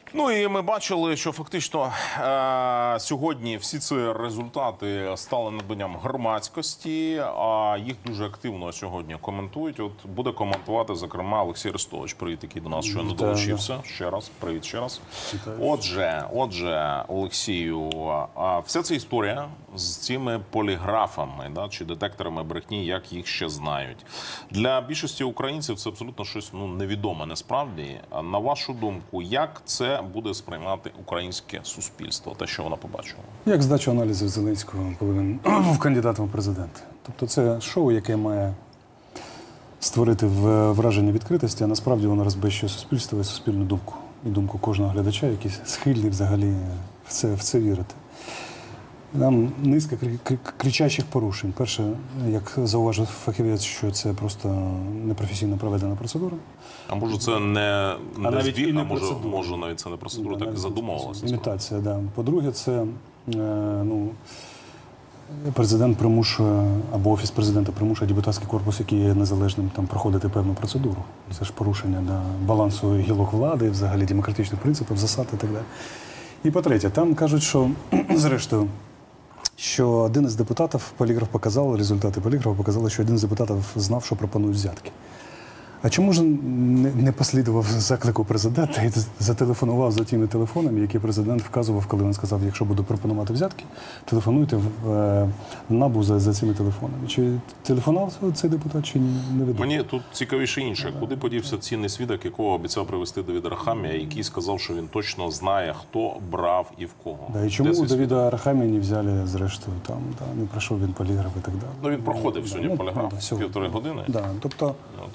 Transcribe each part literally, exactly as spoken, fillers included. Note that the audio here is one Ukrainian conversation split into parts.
Ну і ми бачили, що фактично е сьогодні всі ці результати стали надбанням громадськості, а їх дуже активно сьогодні коментують. От буде коментувати, зокрема, Олексій Арестович. Привіт, який до нас щойно долучився. Ще раз, привіт ще раз. Отже, отже, Олексію, а вся ця історія з цими поліграфами, да, чи детекторами брехні, як їх ще знають. Для більшості українців це абсолютно щось ну, невідоме насправді. На вашу думку, як це буде сприймати українське суспільство, те, що воно побачило? Як здачу аналізів Зеленського, коли він був кандидатом в президенти. Тобто це шоу, яке має створити враження відкритості, а насправді воно розбещує суспільство і суспільну думку. І думку кожного глядача, який схильний взагалі в це, в це вірити. Нам низка кричащих порушень. Перше, як зауважив фахівець, що це просто непрофесійно проведена процедура. А може це не, не а навіть збір, і не а може, процедура. може навіть це не процедура, Да, так і задумувалася. Імітація, так. Да. По-друге, це е, ну, президент примушує, або Офіс президента примушує депутатський корпус, який є незалежним, там, проходити певну процедуру. Це ж порушення да, балансу гілок влади, взагалі демократичних принципів, засад і так далі. І по-третє, там кажуть, що, зрештою, що один із депутатів, поліграф показав, результати поліграфа показали, що один з депутатів знав, що пропонують взятки. А чому ж не послідував заклику президента і зателефонував за тими телефонами, які президент вказував, коли він сказав, якщо буду пропонувати взятки, телефонуйте в НАБУ за, за цими телефонами. Чи телефонував цей депутат, чи невідомо? Мені тут цікавіше інше. Куди подівся цінний свідок, якого обіцяв привезти Давид Арахамія, який сказав, що він точно знає, хто брав і в кого? Да, і чому у Давида Арахамія не взяли, зрештою, там, да, не пройшов він поліграф і так далі? Ну, він проходив да, сьогодні ну, поліграф, да, сьогодні. півтори години. Да, тобто, От.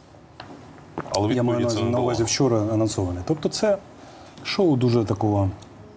Але я маю це на увазі вчора анонсоване. Тобто це шоу дуже такого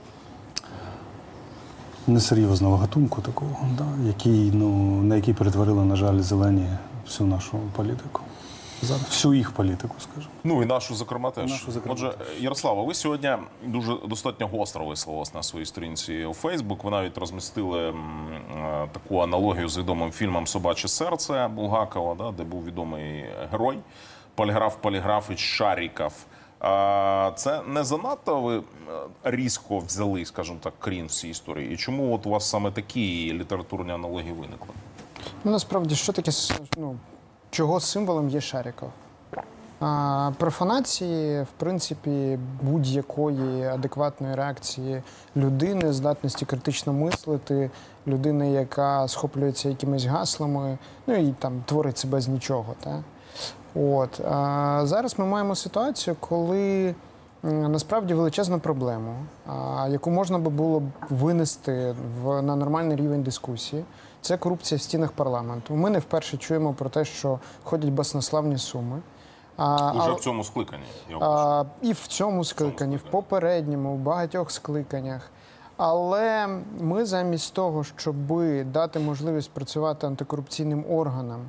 несерйозного гатунку, такого, да, який, ну, на який перетворили, на жаль, зелені всю нашу політику. Зараз всю їх політику, скажімо. Ну і нашу, зокрема, теж. Нашу, зокрема, Отже, теж. Ярослава, ви сьогодні дуже достатньо гостро висловились на своїй сторінці у Фейсбук. Ви навіть розмістили м, таку аналогію з відомим фільмом «Собаче серце» Булгакова, да, де був відомий герой. Поліграф Поліграфович Шаріков. А це не занадто ви різко взяли, скажімо так, крін в цій історії? І чому от у вас саме такі літературні аналогії виникли? Ну, насправді, що таке, ну, чого символом є Шаріков? А, профанації, в принципі, будь-якої адекватної реакції людини, здатності критично мислити, людини, яка схоплюється якимись гаслами, ну і там творить себе з нічого, так? От. А зараз ми маємо ситуацію, коли насправді величезну проблему, а, яку можна би було б винести в, на нормальний рівень дискусії, це корупція в стінах парламенту. Ми не вперше чуємо про те, що ходять баснославні суми. А, Уже а, в цьому скликанні. Я а, і в цьому скликанні, в попередньому, в багатьох скликаннях. Але ми замість того, щоб дати можливість працювати антикорупційним органам,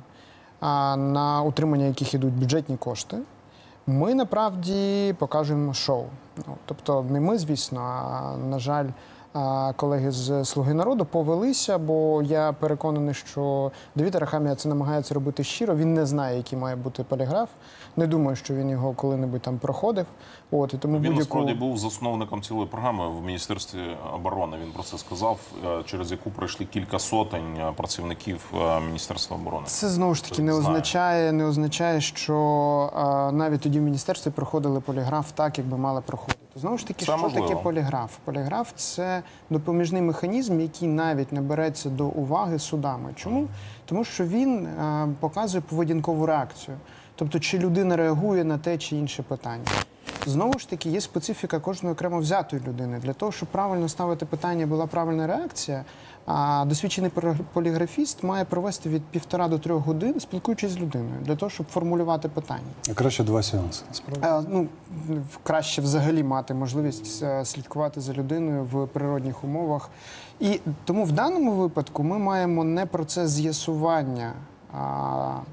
на утримання яких йдуть бюджетні кошти, ми, направді, покажемо шоу. Ну, тобто не ми, звісно, а, на жаль, колеги з «Слуги народу» повелися, бо я переконаний, що Давид Арахамія це намагається робити щиро. Він не знає, який має бути поліграф. Не думаю, що він його коли-небудь там проходив. От, і тому він, будь-яку... насправді, був засновником цілої програми в Міністерстві оборони. Він про це сказав, через яку пройшли кілька сотень працівників Міністерства оборони. Це, знову ж таки, не означає, не означає, що а, навіть тоді в міністерстві проходили поліграф так, як би мали проходити. Знову ж таки, це що можливо. таке поліграф? Поліграф – це допоміжний механізм, який навіть не береться до уваги судами. Чому? Тому що він а, показує поведінкову реакцію. Тобто, чи людина реагує на те чи інше питання. Знову ж таки, є специфіка кожної окремо взятої людини. Для того, щоб правильно ставити питання, була правильна реакція, а досвідчений поліграфіст має провести від півтора до трьох годин, спілкуючись з людиною, для того, щоб формулювати питання. А краще два сеанси, насправді. А, ну, краще взагалі мати можливість слідкувати за людиною в природних умовах. І тому в даному випадку ми маємо не процес з'ясування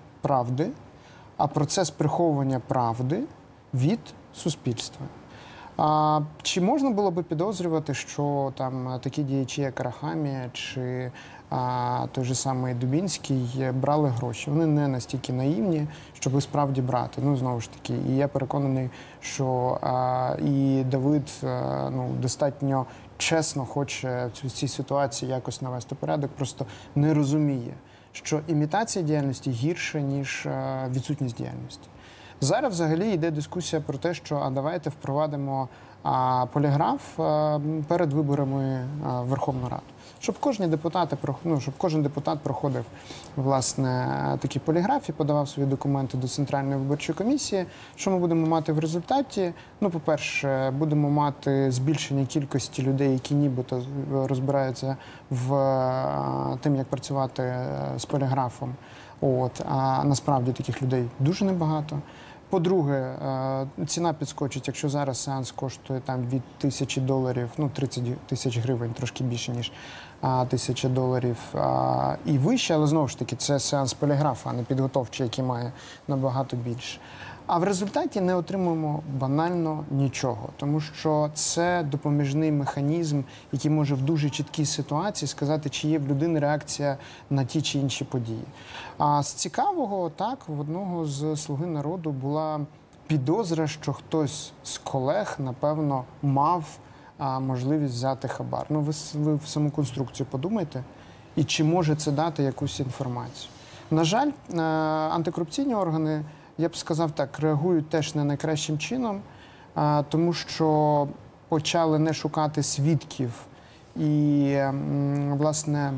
правди, а процес приховування правди від суспільства. А, чи можна було би підозрювати, що там такі діячі, як Арахамія чи а, той же самий Дубінський, брали гроші? Вони не настільки наївні, щоб справді брати. Ну, знову ж таки, і я переконаний, що а, і Давид а, ну, достатньо чесно хоче в цій ситуації якось навести порядок, просто не розуміє, що імітація діяльності гірше, ніж а, відсутність діяльності. Зараз взагалі йде дискусія про те, що а давайте впровадимо а, поліграф а, перед виборами а, в Верховну Раду. Щоб кожні депутати, ну, щоб кожен депутат проходив власне такі поліграфи, подавав свої документи до Центральної виборчої комісії. Що ми будемо мати в результаті? Ну, по-перше, будемо мати збільшення кількості людей, які нібито розбираються в тим, як працювати з поліграфом. От, а насправді таких людей дуже небагато. По-друге, ціна підскочить, якщо зараз сеанс коштує там від тисячі доларів, ну тридцять тисяч гривень, трошки більше, ніж тисяча доларів і вище, але знову ж таки це сеанс поліграфа, а не підготовчий, який має набагато більше. А в результаті не отримуємо банально нічого, тому що це допоміжний механізм, який може в дуже чіткій ситуації сказати, чи є в людини реакція на ті чи інші події. А з цікавого, так, в одного з «Слуги народу» була підозра, що хтось з колег, напевно, мав а, можливість взяти хабар. Ну, ви, ви в саму конструкцію подумайте, і чи може це дати якусь інформацію. На жаль, антикорупційні органи, я б сказав так, реагують теж не найкращим чином, а, тому що почали не шукати свідків і, м, власне,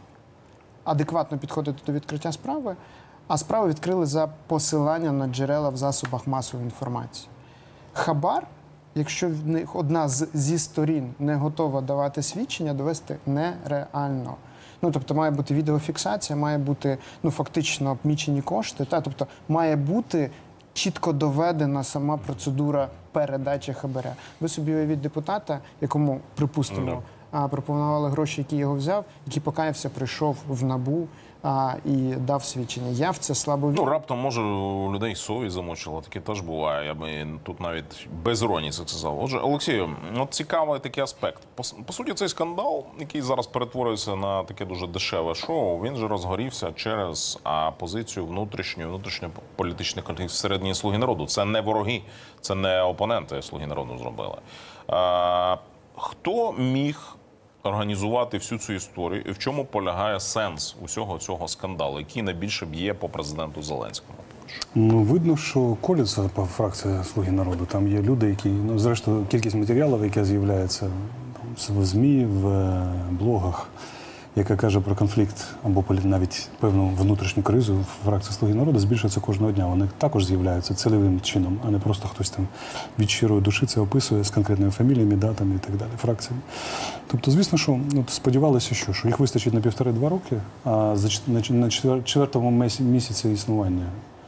адекватно підходити до відкриття справи, а справу відкрили за посилання на джерела в засобах масової інформації. Хабар, якщо одна з, зі сторін не готова давати свідчення, довести нереально. Ну, тобто має бути відеофіксація, має бути, ну, фактично обмічені кошти, та, тобто має бути чітко доведена сама процедура передачі хабаря. Ви собі уявіть депутата, якому, припустимо, а, пропонували гроші, які його взяв, який покаявся, прийшов в НАБУ а, і дав свідчення. Я в це слабо вірю. Ну, раптом, може, у людей совість замочила, таке теж буває. Я би тут навіть без іронії це сказав. Отже, Олексію, от цікавий такий аспект. По, по суті, цей скандал, який зараз перетворюється на таке дуже дешеве шоу, він же розгорівся через а, позицію внутрішньої, внутрішньополітичних конфліктів всередині «Слуги народу». Це не вороги, це не опоненти «Слуги народу» зробили. А, хто міг організувати всю цю історію і в чому полягає сенс усього цього скандалу, який найбільше б'є по президенту Зеленському? Ну, видно, що коліться по фракції «Слуги народу». Там є люди, які, ну, зрештою, кількість матеріалів, яка з'являється в ЗМІ, в блогах, яка каже про конфлікт або навіть певну внутрішню кризу в фракції «Слуги народу», збільшується кожного дня. Вони також з'являються цільовим чином, а не просто хтось там від щирої душі це описує з конкретними фаміліями, датами і так далі, фракціями. Тобто, звісно, що ну, сподівалися, що, що їх вистачить на півтори-два роки, а за, на, на четвертому місяці існування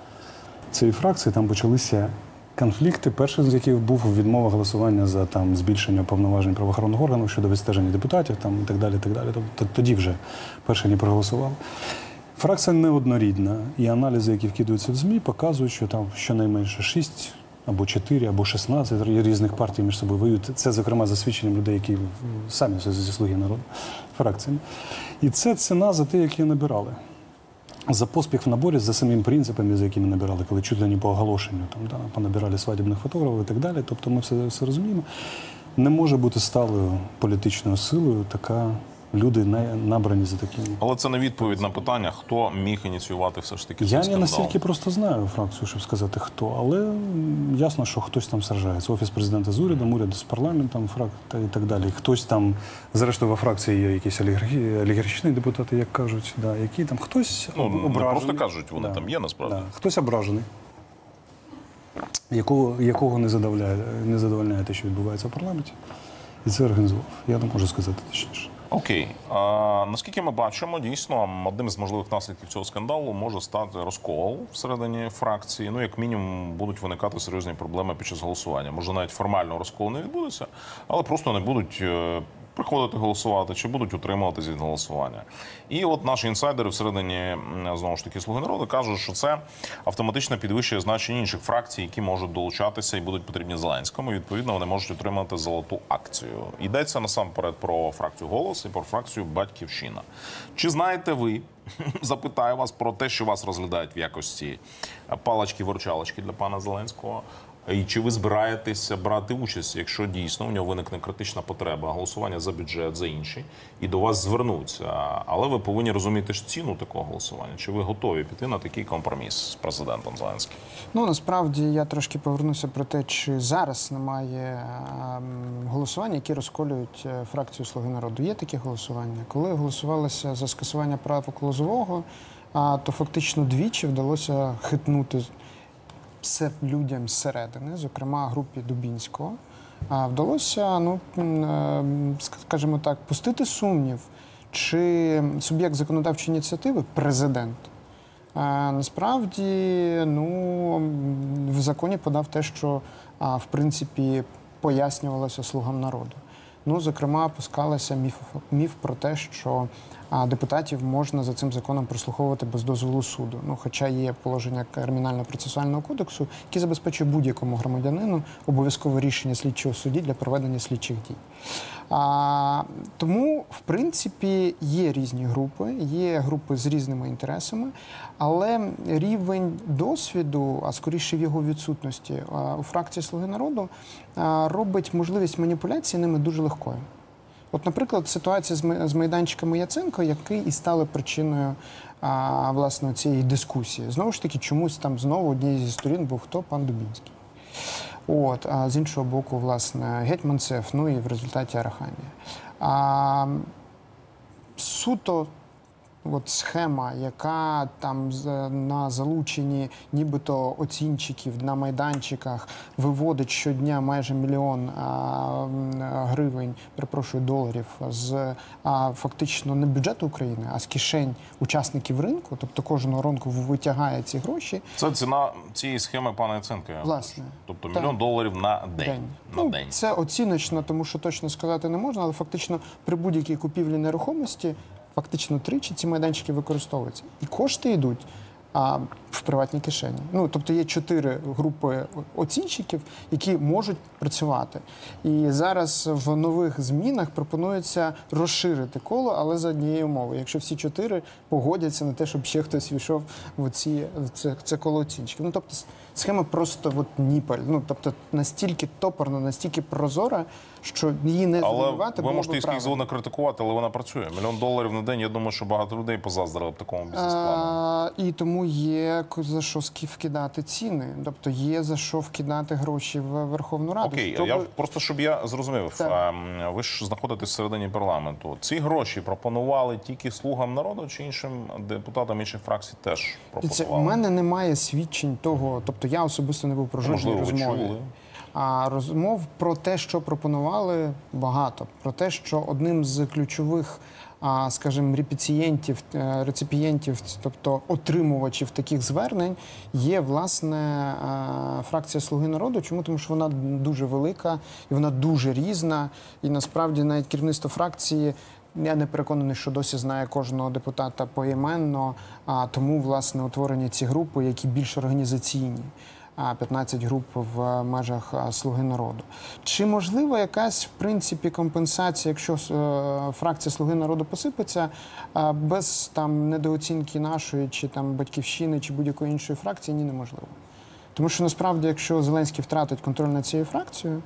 цієї фракції там почалися конфлікти, перший з яких був відмова голосування за там збільшення повноважень правоохоронних органів щодо відстеження депутатів там і так далі. Так далі. Тобто тоді вже перші не проголосували. Фракція неоднорідна, і аналізи, які вкидаються в ЗМІ, показують, що там щонайменше шість або чотири, або шістнадцять різних партій між собою воюють. Це, зокрема, за свідченням людей, які самі зі «Слуги народу» фракціями. І це ціна за те, які набирали. За поспіх в наборі, за самим принципами, за якими набирали, коли чуть ли не по оголошенню, там, да, понабирали свадібних фотографів і так далі. Тобто ми все, все розуміємо. Не може бути сталою політичною силою така люди набрані за таким. Але це не відповідь на питання, хто міг ініціювати все ж таки цей Я скандал. не настільки просто знаю фракцію, щоб сказати хто, але ясно, що хтось там сражається. Офіс президента з урядом, уряд з парламентом, фракція і так далі. Хтось там, зрештою, во фракції є якісь олігархічні депутати, як кажуть, да, які там хтось ну, ображений. Не просто кажуть, вони да, там є насправді. Да. Хтось ображений, якого, якого не задовольняє, не задовольняє те, що відбувається в парламенті. І це організував. Я не можу сказати точніше. Окей. А, наскільки ми бачимо, дійсно, одним з можливих наслідків цього скандалу може стати розкол всередині фракції. Ну, як мінімум, будуть виникати серйозні проблеми під час голосування. Може, навіть формально розкол не відбудеться, але просто не будуть приходити голосувати, чи будуть утримуватись від голосування. І от наші інсайдери всередині, знову ж таки, «Слуги народу» кажуть, що це автоматично підвищує значення інших фракцій, які можуть долучатися і будуть потрібні Зеленському. І, відповідно, вони можуть отримати золоту акцію. Йдеться насамперед про фракцію «Голос» і про фракцію «Батьківщина». Чи знаєте ви, запитаю вас про те, що вас розглядають в якості палички-виручалочки для пана Зеленського, і чи ви збираєтеся брати участь, якщо дійсно у нього виникне критична потреба голосування за бюджет, за інші, і до вас звернуться. Але ви повинні розуміти ж ціну такого голосування. Чи ви готові піти на такий компроміс з президентом Зеленським? Ну, насправді, я трошки повернуся про те, чи зараз немає ем, голосування, які розколюють е, фракцію «Слуги народу». Є такі голосування. Коли голосувалося за скасування права Лозового, а, то фактично двічі вдалося хитнути все людям зсередини, зокрема групі Дубінського, а вдалося, ну, скажімо так, пустити сумнів, чи суб'єкт законодавчої ініціативи – президент. А, насправді, ну, в законі подав те, що, а, в принципі, пояснювалося «Слугам народу». Ну, зокрема, пускалося міф, міф про те, що а, депутатів можна за цим законом прослуховувати без дозволу суду. Ну, хоча є положення Кримінально-процесуального кодексу, які забезпечує будь-якому громадянину обов'язкове рішення слідчого судді для проведення слідчих дій. А, тому, в принципі, є різні групи, є групи з різними інтересами, але рівень досвіду, а скоріше в його відсутності, а, у фракції «Слуги народу» а, робить можливість маніпуляції ними дуже легкою. От, наприклад, ситуація з майданчиками Яценко, які і стали причиною а, власне цієї дискусії. Знову ж таки, чомусь там знову однією зі сторін був хто? Пан Дубінський. От, а з іншого боку, власне, Гетманцев, ну і в результаті Арахамія. А, суто от схема, яка там на залученні нібито оцінщиків на майданчиках виводить щодня майже мільйон а, гривень, перепрошую, доларів з а, фактично не бюджету України, а з кишень учасників ринку, тобто кожного ранку витягає ці гроші. Це ціна цієї схеми пана Яценка. Власне. Тобто мільйон доларів на день. день. На ну, день. Це оціночно, тому що точно сказати не можна, але фактично при будь-якій купівлі нерухомості фактично тричі ці майданчики використовуються. І кошти йдуть а, в приватній кишені. Ну, тобто є чотири групи оцінщиків, які можуть працювати. І зараз в нових змінах пропонується розширити коло, але за однією умовою. Якщо всі чотири погодяться на те, щоб ще хтось війшов в, ці, в це, це коло оцінщиків. Ну, тобто схема просто от ніпель. Ну, тобто настільки топорна, настільки прозора, що її не зруйнувати було ви можете би їх правильно. не критикувати, але вона працює. Мільйон доларів на день, я думаю, що багато людей позаздрили б такому бізнес-плану. А, і тому є за що вкидати ціни. Тобто є за що вкидати гроші в Верховну Раду. Окей, щоб... я просто, щоб я зрозумів, Так. ви ж знаходитесь всередині парламенту. Ці гроші пропонували тільки «Слугам народу» чи іншим депутатам інших фракцій теж пропонували? У мене немає свідчень того, тобто я особисто не був про жодній Можливо, ви розмові. чули. А розмов про те, що пропонували, багато. Про те, що одним з ключових, а, скажімо, репіцієнтів, реципієнтів, тобто отримувачів таких звернень, є, власне, фракція «Слуги народу». Чому? Тому що вона дуже велика, і вона дуже різна, і насправді навіть керівництво фракції, я не переконаний, що досі знає кожного депутата поіменно, а тому, власне, утворені ці групи, які більш організаційні. п'ятнадцять груп в межах «Слуги народу». Чи можлива якась, в принципі, компенсація, якщо фракція «Слуги народу» посипеться, без там недооцінки нашої, чи там «Батьківщини», чи будь-якої іншої фракції? Ні, неможливо. Тому що, насправді, якщо Зеленський втратить контроль над цією фракцією,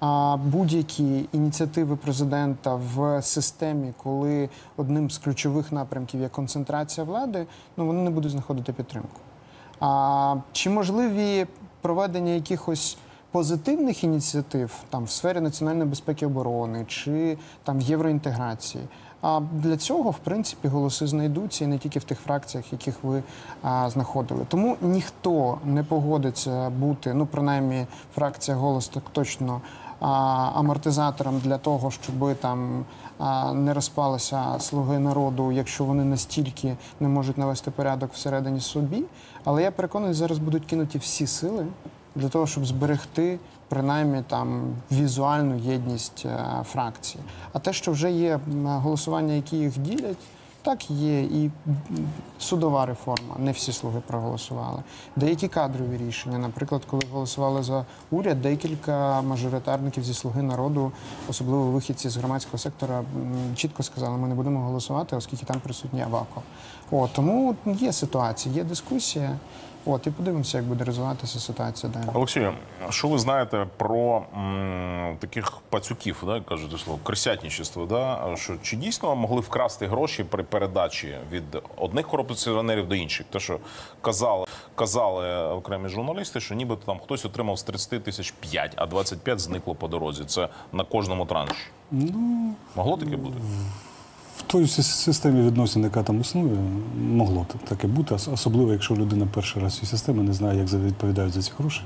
будь-які ініціативи президента в системі, коли одним з ключових напрямків є концентрація влади, ну, вони не будуть знаходити підтримку. А, чи можливі проведення якихось позитивних ініціатив там, в сфері національної безпеки і оборони чи там, євроінтеграції? А для цього, в принципі, голоси знайдуться і не тільки в тих фракціях, яких ви а, знаходили. Тому ніхто не погодиться бути, ну, принаймні, фракція «Голос» так точно, а, амортизатором для того, щоб там а, не розпалися «Слуги народу», якщо вони настільки не можуть навести порядок всередині собі. Але я переконаний, зараз будуть кинуті всі сили для того, щоб зберегти принаймні там візуальну єдність е, фракції. А те, що вже є м, голосування, які їх ділять, так є і м, судова реформа. Не всі слуги проголосували. Деякі кадрові рішення. Наприклад, коли голосували за уряд, декілька мажоритарників зі «Слуги народу», особливо вихідці з громадського сектора, м, чітко сказали, ми не будемо голосувати, оскільки там присутній Аваков. От, тому є ситуація, є дискусія. От, і подивимося, як буде розвиватися ситуація далі. Олексію, що ви знаєте про м, таких пацюків, да, кажете слово, крисятничество, да? Що чи дійсно могли вкрасти гроші при передачі від одних корупціонерів до інших? Те, що казали, казали окремі журналісти, що нібито там хтось отримав з тридцяти тисяч п'ять, а двадцять п'ять зникло по дорозі. Це на кожному транші. Ну, Могло таке бути? в той сис- системі відносин, яка там існує, могло т- таке бути, ос- особливо, якщо людина перший раз в цій системі не знає, як за- відповідають за ці гроші.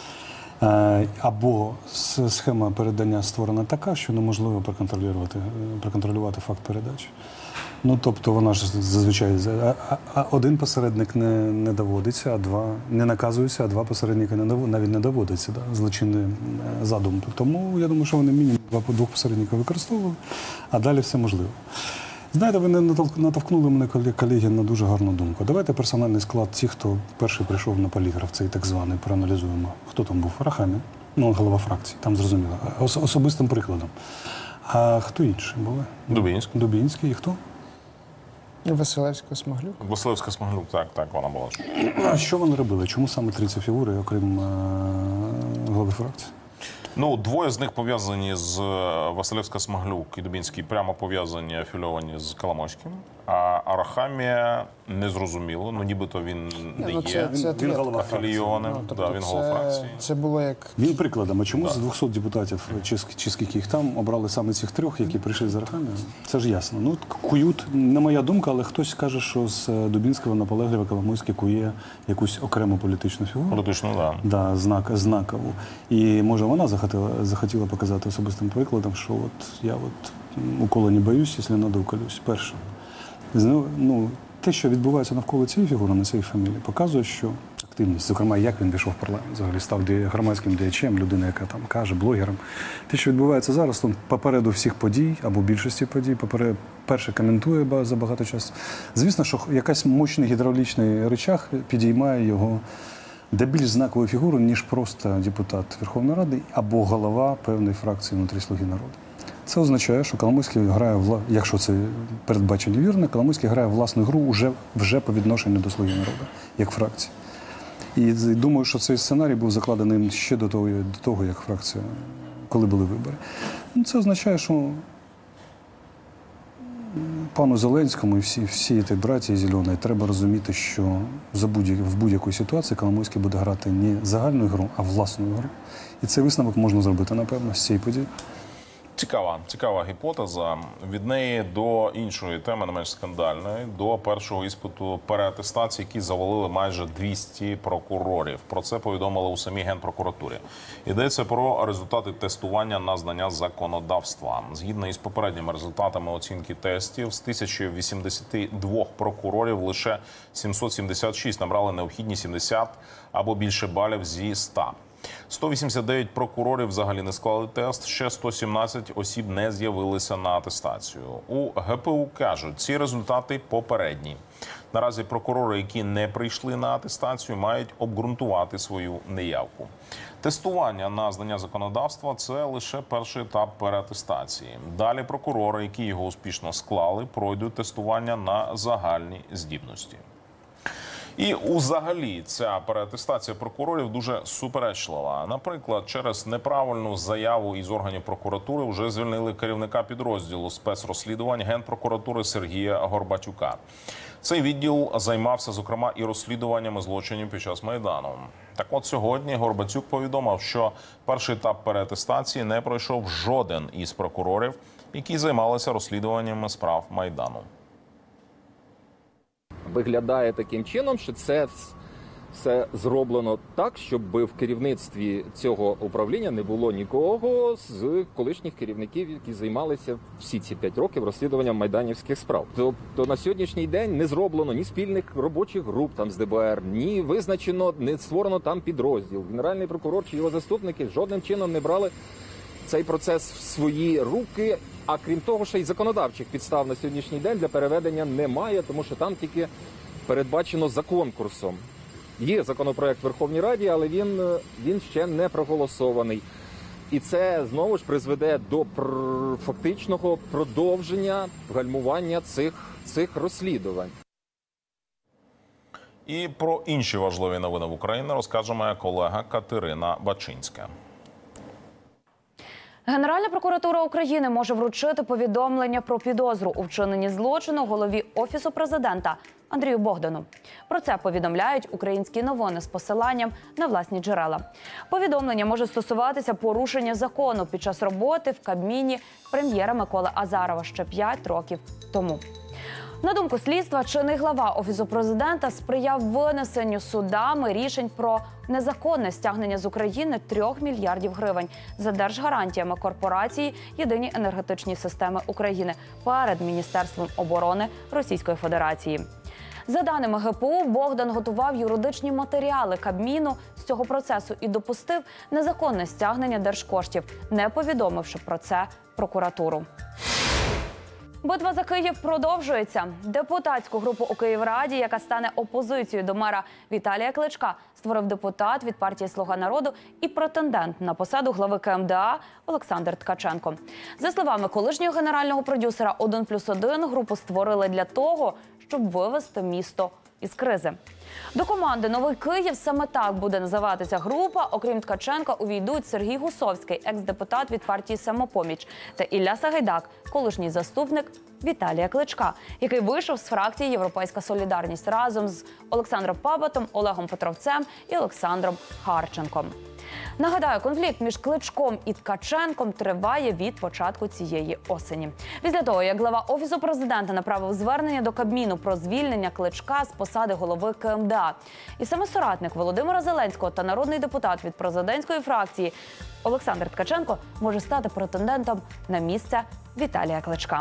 Е, Або с- схема передання створена така, що неможливо проконтролювати, е, проконтролювати факт передачі. Ну, тобто вона ж зазвичай за- а, а один посередник не, не доводиться, а два не наказуються, а два посередники не дов- навіть не доводиться. Да? Злочинний е, задум. Тому я думаю, що вони мінімум два двох посередників використовували, а далі все можливо. Знаєте, ви не натовк- натовкнули мене, коле- колеги, на дуже гарну думку. Давайте персональний склад тих, хто перший прийшов на поліграф, цей так званий, проаналізуємо. Хто там був? Рахамін, ну, голова фракції, там зрозуміло. Ос- особистим прикладом. А хто інші були? Дубінський. Дубінський і хто? Василевська, Смаглюк. Василевська Смаглюк, так, так, вона була. А що вони робили? Чому саме три ці фігури, окрім е, голови фракції? Ну, двоє з них пов'язані з Василевська Смаглюк і Дубінський, прямо пов'язані, афільовані з Коломойським. А Арахамія незрозуміло, ну нібито він не ну, є це- це Він, він голова фракції. афілійованим. Ну, тобто да, він голова це, фракції. це було як Він прикладом. А чому з двохсот депутатів, чи, ск- чи скільки їх там, обрали саме цих трьох, які прийшли з Арахамією? Це ж ясно. Ну, от кують, не моя думка, але хтось каже, що з е, Дубінського наполегливо Коломойський кує якусь окрему політичну фігуру. Політично, так. Да. Да, знак, знакову. І може вона захотіла, захотіла показати особистим прикладом, що от я от укола не боюсь, якщо треба, уколюсь. Перше. Зно- Ну, те, що відбувається навколо цієї фігури, на цієї фамілії, показує, що активність, зокрема, як він вийшов в парламент, взагалі став ді- громадським діячем, людина, яка там каже, блогером. Те, що відбувається зараз, то попереду всіх подій або більшості подій, поперед, перше коментує ба- за багато часу. Звісно, що якась мощний гідравлічний рычаг підіймає його де більш знакову фігуру, ніж просто депутат Верховної Ради або голова певної фракції внутрі «Слуги народу». Це означає, що Коломойський грає, вла- якщо це передбачення вірне, Коломойський грає власну гру вже, вже по відношенню до «Слуги народу», як фракції. І з- думаю, що цей сценарій був закладений ще до того, до того як фракція, коли були вибори. Ну, це означає, що пану Зеленському і всі, всі ті братії зелені треба розуміти, що за будь в будь-якій ситуації Коломойський буде грати не загальну гру, а власну гру. І цей висновок можна зробити, напевно, з цієї події. Цікава, цікава гіпотеза. Від неї до іншої теми, не менш скандальної, до першого іспиту переатестації, які завалили майже двісті прокурорів. Про це повідомили у самій Генпрокуратурі. Йдеться про результати тестування на знання законодавства. Згідно із попередніми результатами оцінки тестів, з тисячі вісімдесяти двох прокурорів лише сімсот сімдесят шість набрали необхідні сімдесят або більше балів зі ста. сто вісімдесят дев'ять прокурорів взагалі не склали тест, ще сто сімнадцять осіб не з'явилися на атестацію. У ГПУ кажуть, ці результати попередні. Наразі прокурори, які не прийшли на атестацію, мають обґрунтувати свою неявку. Тестування на знання законодавства – це лише перший етап переатестації. Далі прокурори, які його успішно склали, пройдуть тестування на загальні здібності. І взагалі ця переатестація прокурорів дуже суперечлива. Наприклад, через неправильну заяву із органів прокуратури вже звільнили керівника підрозділу спецрозслідувань Генпрокуратури Сергія Горбатюка. Цей відділ займався, зокрема, і розслідуваннями злочинів під час Майдану. Так от сьогодні Горбатюк повідомив, що перший етап переатестації не пройшов жоден із прокурорів, які займалися розслідуваннями справ Майдану. Виглядає таким чином, що це все зроблено так, щоб в керівництві цього управління не було нікого з колишніх керівників, які займалися всі ці п'ять років розслідуванням майданівських справ. Тобто на сьогоднішній день не зроблено ні спільних робочих груп там з ДБР, ні визначено, не створено там підрозділ. Генеральний прокурор чи його заступники жодним чином не брали цей процес в свої руки. А крім того, ще й законодавчих підстав на сьогоднішній день для переведення немає, тому що там тільки передбачено за конкурсом. Є законопроект в Верховній Раді, але він, він ще не проголосований. І це, знову ж, призведе до пр- фактичного продовження, гальмування цих, цих розслідувань. І про інші важливі новини в Україні розкаже моя колега Катерина Бачинська. Генеральна прокуратура України може вручити повідомлення про підозру у вчиненні злочину голові Офісу президента Андрію Богдану. Про це повідомляють українські новини з посиланням на власні джерела. Повідомлення може стосуватися порушення закону під час роботи в Кабміні прем'єра Миколи Азарова ще п'ять років тому. На думку слідства, чинний глава Офісу президента сприяв винесенню судами рішень про незаконне стягнення з України трьох мільярдів гривень за держгарантіями корпорації «Єдині енергетичні системи України» перед Міністерством оборони Російської Федерації. За даними ГПУ, Богдан готував юридичні матеріали Кабміну з цього процесу і допустив незаконне стягнення держкоштів, не повідомивши про це прокуратуру. Битва за Київ продовжується. Депутатську групу у Київраді, яка стане опозицією до мера Віталія Кличка, створив депутат від партії «Слуга народу» і претендент на посаду глави КМДА Олександр Ткаченко. За словами колишнього генерального продюсера «один плюс один», групу створили для того, щоб вивести місто із кризи. До команди «Новий Київ» саме так буде називатися група. Окрім Ткаченка, увійдуть Сергій Гусовський, екс-депутат від партії «Самопоміч», та Ілля Сагайдак, колишній заступник Віталія Кличка, який вийшов з фракції «Європейська солідарність» разом з Олександром Пабатом, Олегом Петровцем і Олександром Харченком. Нагадаю, конфлікт між Кличком і Ткаченком триває від початку цієї осені. Після того, як глава Офісу президента направив звернення до Кабміну про звільнення Кличка з посади голови КМДА. І саме соратник Володимира Зеленського та народний депутат від президентської фракції Олександр Ткаченко може стати претендентом на місце Віталія Кличка.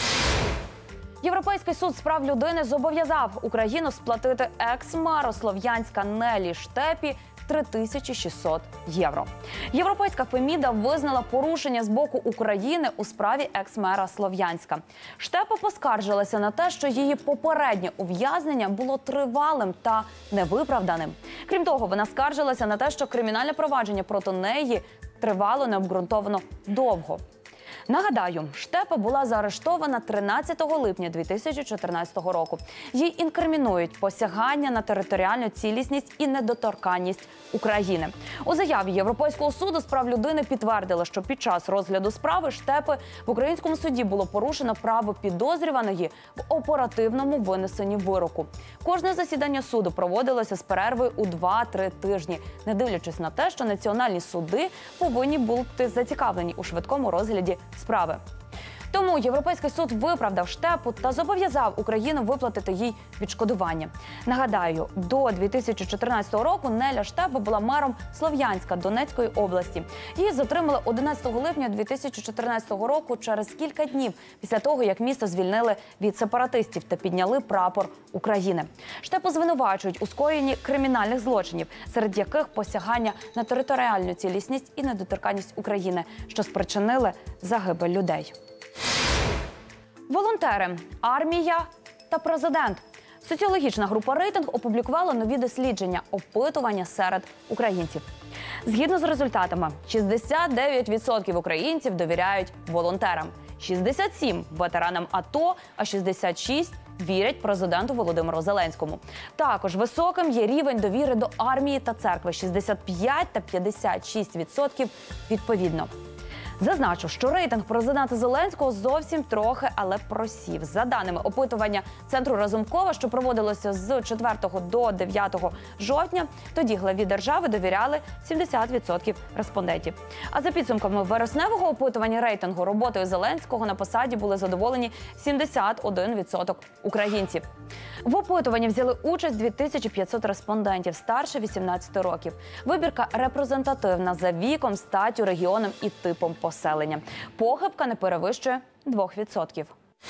Європейський суд з прав людини зобов'язав Україну сплатити екс-меру Слов'янська Нелі Штепі три тисячі шістсот євро. Європейська Феміда визнала порушення з боку України у справі екс-мера Слов'янська. Штепа поскаржилася на те, що її попереднє ув'язнення було тривалим та невиправданим. Крім того, вона скаржилася на те, що кримінальне провадження проти неї тривало необґрунтовано довго. Нагадаю, Штепа була заарештована тринадцятого липня дві тисячі чотирнадцятого року. Їй інкримінують посягання на територіальну цілісність і недоторканність України. У заяві Європейського суду з прав людини підтвердили, що під час розгляду справи Штепи в українському суді було порушено право підозрюваної в оперативному винесенні вироку. Кожне засідання суду проводилося з перервою у два-три тижні, не дивлячись на те, що національні суди повинні бути зацікавлені у швидкому розгляді справи. Тому Європейський суд виправдав Штепу та зобов'язав Україну виплатити їй відшкодування. Нагадаю, до дві тисячі чотирнадцятого року Неля Штепа була мером Слов'янська Донецької області. Її затримали одинадцятого липня дві тисячі чотирнадцятого року через кілька днів після того, як місто звільнили від сепаратистів та підняли прапор України. Штепу звинувачують у скоєнні кримінальних злочинів, серед яких посягання на територіальну цілісність і недоторканність України, що спричинили загибель людей. Волонтери, армія та президент. Соціологічна група «Рейтинг» опублікувала нові дослідження опитування серед українців. Згідно з результатами, шістдесят дев'ять відсотків українців довіряють волонтерам, шістдесят сім відсотків – ветеранам АТО, а шістдесят шість відсотків вірять президенту Володимиру Зеленському. Також високим є рівень довіри до армії та церкви – шістдесят п'ять та п'ятдесят шість відсотків відповідно. Зазначу, що рейтинг президента Зеленського зовсім трохи, але просів. За даними опитування Центру Разумкова, що проводилося з четвертого до дев'ятого жовтня, тоді главі держави довіряли сімдесят відсотків респондентів. А за підсумками вересневого опитування рейтингу роботою Зеленського на посаді були задоволені сімдесят один відсоток українців. В опитуванні взяли участь дві тисячі п'ятсот респондентів старше вісімнадцяти років. Вибірка репрезентативна за віком, статтю, регіоном і типом поселення. Похибка не перевищує двох відсотків.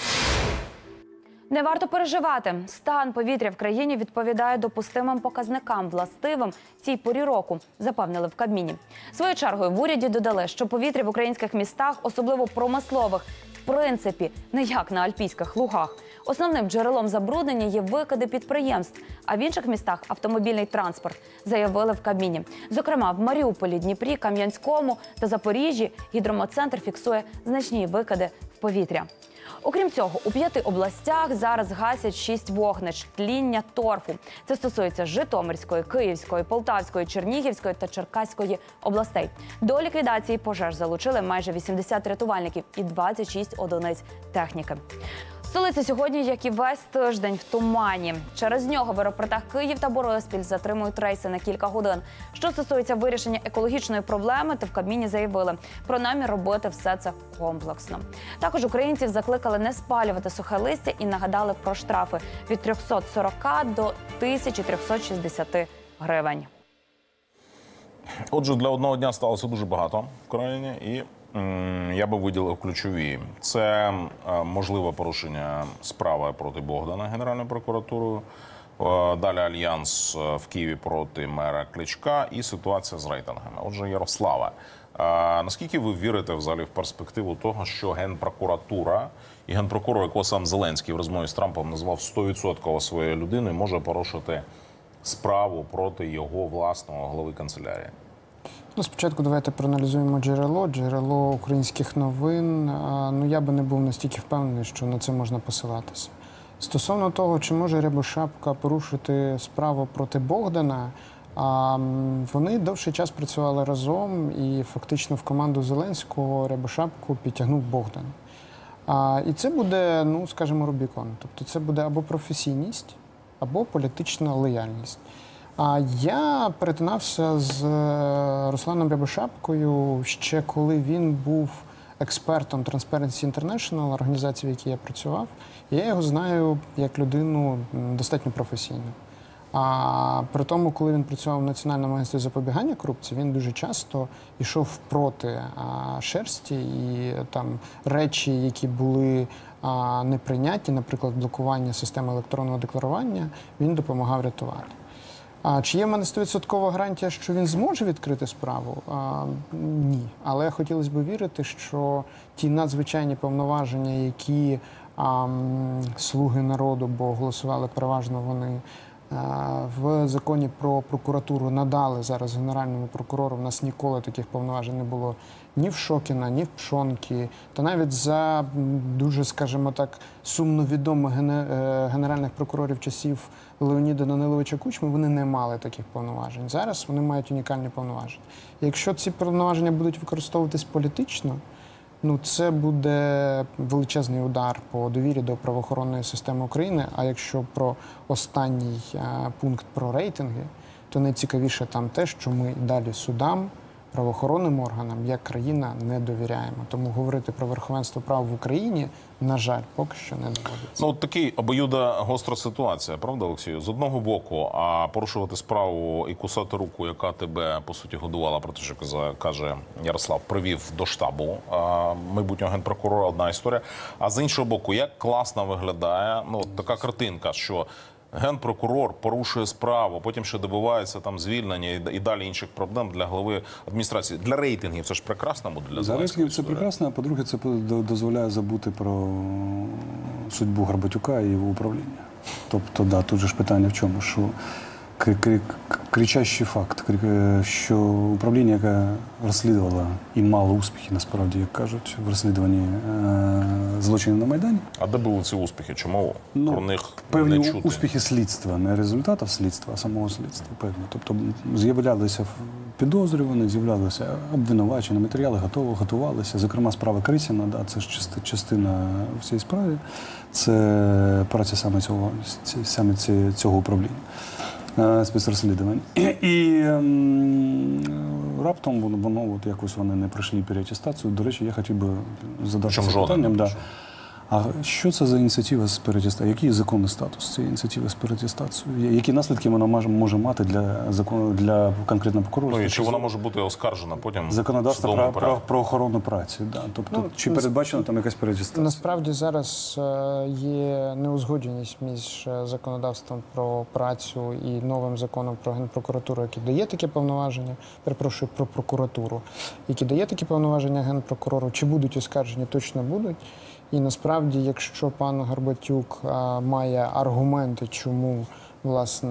Не варто переживати. Стан повітря в країні відповідає допустимим показникам, властивим цій порі року, запевнили в Кабміні. Своєю чергою в уряді додали, що повітря в українських містах, особливо промислових, в принципі, не як на альпійських лугах. Основним джерелом забруднення є викиди підприємств, а в інших містах – автомобільний транспорт, заявили в Кабміні. Зокрема, в Маріуполі, Дніпрі, Кам'янському та Запоріжжі гідрометцентр фіксує значні викиди в повітря. Окрім цього, у п'яти областях зараз гасять шість вогнищ тління торфу. Це стосується Житомирської, Київської, Полтавської, Чернігівської та Черкаської областей. До ліквідації пожеж залучили майже вісімдесят рятувальників і двадцять шість одиниць техніки. Столиця сьогодні, як і весь тиждень, в тумані. Через нього в аеропортах Київ та Бориспіль затримують рейси на кілька годин. Що стосується вирішення екологічної проблеми, то в Кабміні заявили про намір робити все це комплексно. Також українців закликали не спалювати сухе листя і нагадали про штрафи від трьохсот сорока до тисячі трьохсот шістдесяти гривень. Отже, для одного дня сталося дуже багато в країні, і м, я би виділив ключові. Це е, можливе порушення справи проти Богдана Генеральною прокуратурою, е, далі альянс е, в Києві проти мера Кличка і ситуація з рейтингами. Отже, Ярославе, е, наскільки ви вірите взагалі в перспективу того, що Генпрокуратура і генпрокурор, якого сам Зеленський в розмові з Трампом назвав сто відсотків своєю людиною, може порушити справу проти його власного голови канцелярії? Ну, спочатку давайте проаналізуємо джерело. Джерело українських новин. А, ну, я би не був настільки впевнений, що на це можна посилатися. Стосовно того, чи може Рябошапка порушити справу проти Богдана, а, вони довший час працювали разом, і фактично в команду Зеленського Рябошапку підтягнув Богдан. А, і це буде, ну, скажімо, Рубікон. Тобто це буде або професійність, або політична лояльність. А я перетинався з Русланом Рябошапкою ще коли він був експертом Transparency International, організації, в якій я працював. Я його знаю як людину достатньо професійну. А при тому, коли він працював в Національному агентстві запобігання корупції, він дуже часто йшов проти а, шерсті, і там речі, які були а, неприйняті, наприклад, блокування системи електронного декларування, він допомагав рятувати. А чи є в мене сто відсотків гарантія, що він зможе відкрити справу? А, ні. Але хотілося б вірити, що ті надзвичайні повноваження, які а, слуги народу, бо голосували переважно вони, в законі про прокуратуру надали зараз Генеральному прокурору. У нас ніколи таких повноважень не було ні в Шокіна, ні в Пшонки. Та навіть за дуже, скажімо так, сумно відомих генеральних прокурорів часів Леоніда Даниловича Кучми вони не мали таких повноважень. Зараз вони мають унікальні повноваження. Якщо ці повноваження будуть використовуватись політично, ну, це буде величезний удар по довірі до правоохоронної системи України. А якщо про останній а, пункт про рейтинги, то найцікавіше там те, що ми далі судам, правоохоронним органам, як країна, не довіряємо. Тому говорити про верховенство права в Україні, на жаль, поки що не доводиться. Ну, от такий обоюда гостра ситуація, правда, Олексію? З одного боку, а порушувати справу і кусати руку, яка тебе, по суті, годувала, про те, що каже Ярослав, привів до штабу а, майбутнього генпрокурора, одна історія. А з іншого боку, як класно виглядає, ну, така картинка, що генпрокурор порушує справу, потім ще добивається там звільнення і далі інших проблем для голови адміністрації. Для рейтингів це ж прекрасно буде для Зеленського. Для рейтингів це прекрасно, а по-друге, це дозволяє забути про судьбу Горбатюка і його управління. Тобто, да, тут же ж питання в чому, що кричащий факт, що управління, яке розслідувало і мало успіхи, насправді, як кажуть, в розслідуванні е злочинів на Майдані. А де були ці успіхи? Чому ну, про них певні не чути? Успіхи слідства, не результатів слідства, а самого слідства, певно. Тобто з'являлися підозрювані, з'являлися обвинувачені, матеріали готові, готувалися. Зокрема, справа Крисіна, да, це ж части- частина всієї справи, це праця саме цього, саме ці- цього управління е, спецрозслідувань. І ем, раптом воно, воно от якось вони не пройшли переатестацію. До речі, я хотів би задати Причому це жоден питанням. не Да. пройшов. А що це за ініціатива з переатестацією? Який законний статус цієї ініціативи з переатестацією? Які наслідки вона може, може мати для закону для конкретного прокурора? Ну і чи вона може бути оскаржена потім Законодавство в судовому про, про, порядку? про охорону праці, да. Тобто, Ну, чи нас- передбачена там якась переатестація? Насправді зараз е, є неузгодженість між е, законодавством про працю і новим законом про Генпрокуратуру, який дає таке повноваження, перепрошую, про прокуратуру, який дає такі повноваження Генпрокурору. Чи будуть оскаржені? Точно будуть. І насправді, якщо пан Горбатюк а, має аргументи, чому власне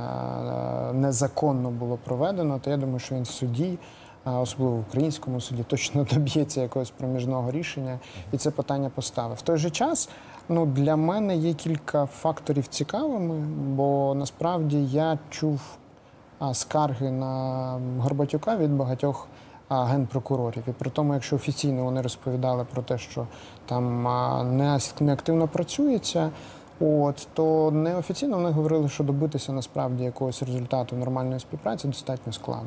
е, незаконно було проведено, то я думаю, що він в суді, а, особливо в українському суді, точно доб'ється якогось проміжного рішення і це питання поставив. В той же час, ну, для мене є кілька факторів цікавими, бо насправді я чув а, скарги на Горбатюка від багатьох а, генпрокурорів. І при тому, якщо офіційно вони розповідали про те, що там а, не, не активно працюється, от, то неофіційно вони говорили, що добитися насправді якогось результату нормальної співпраці достатньо складно.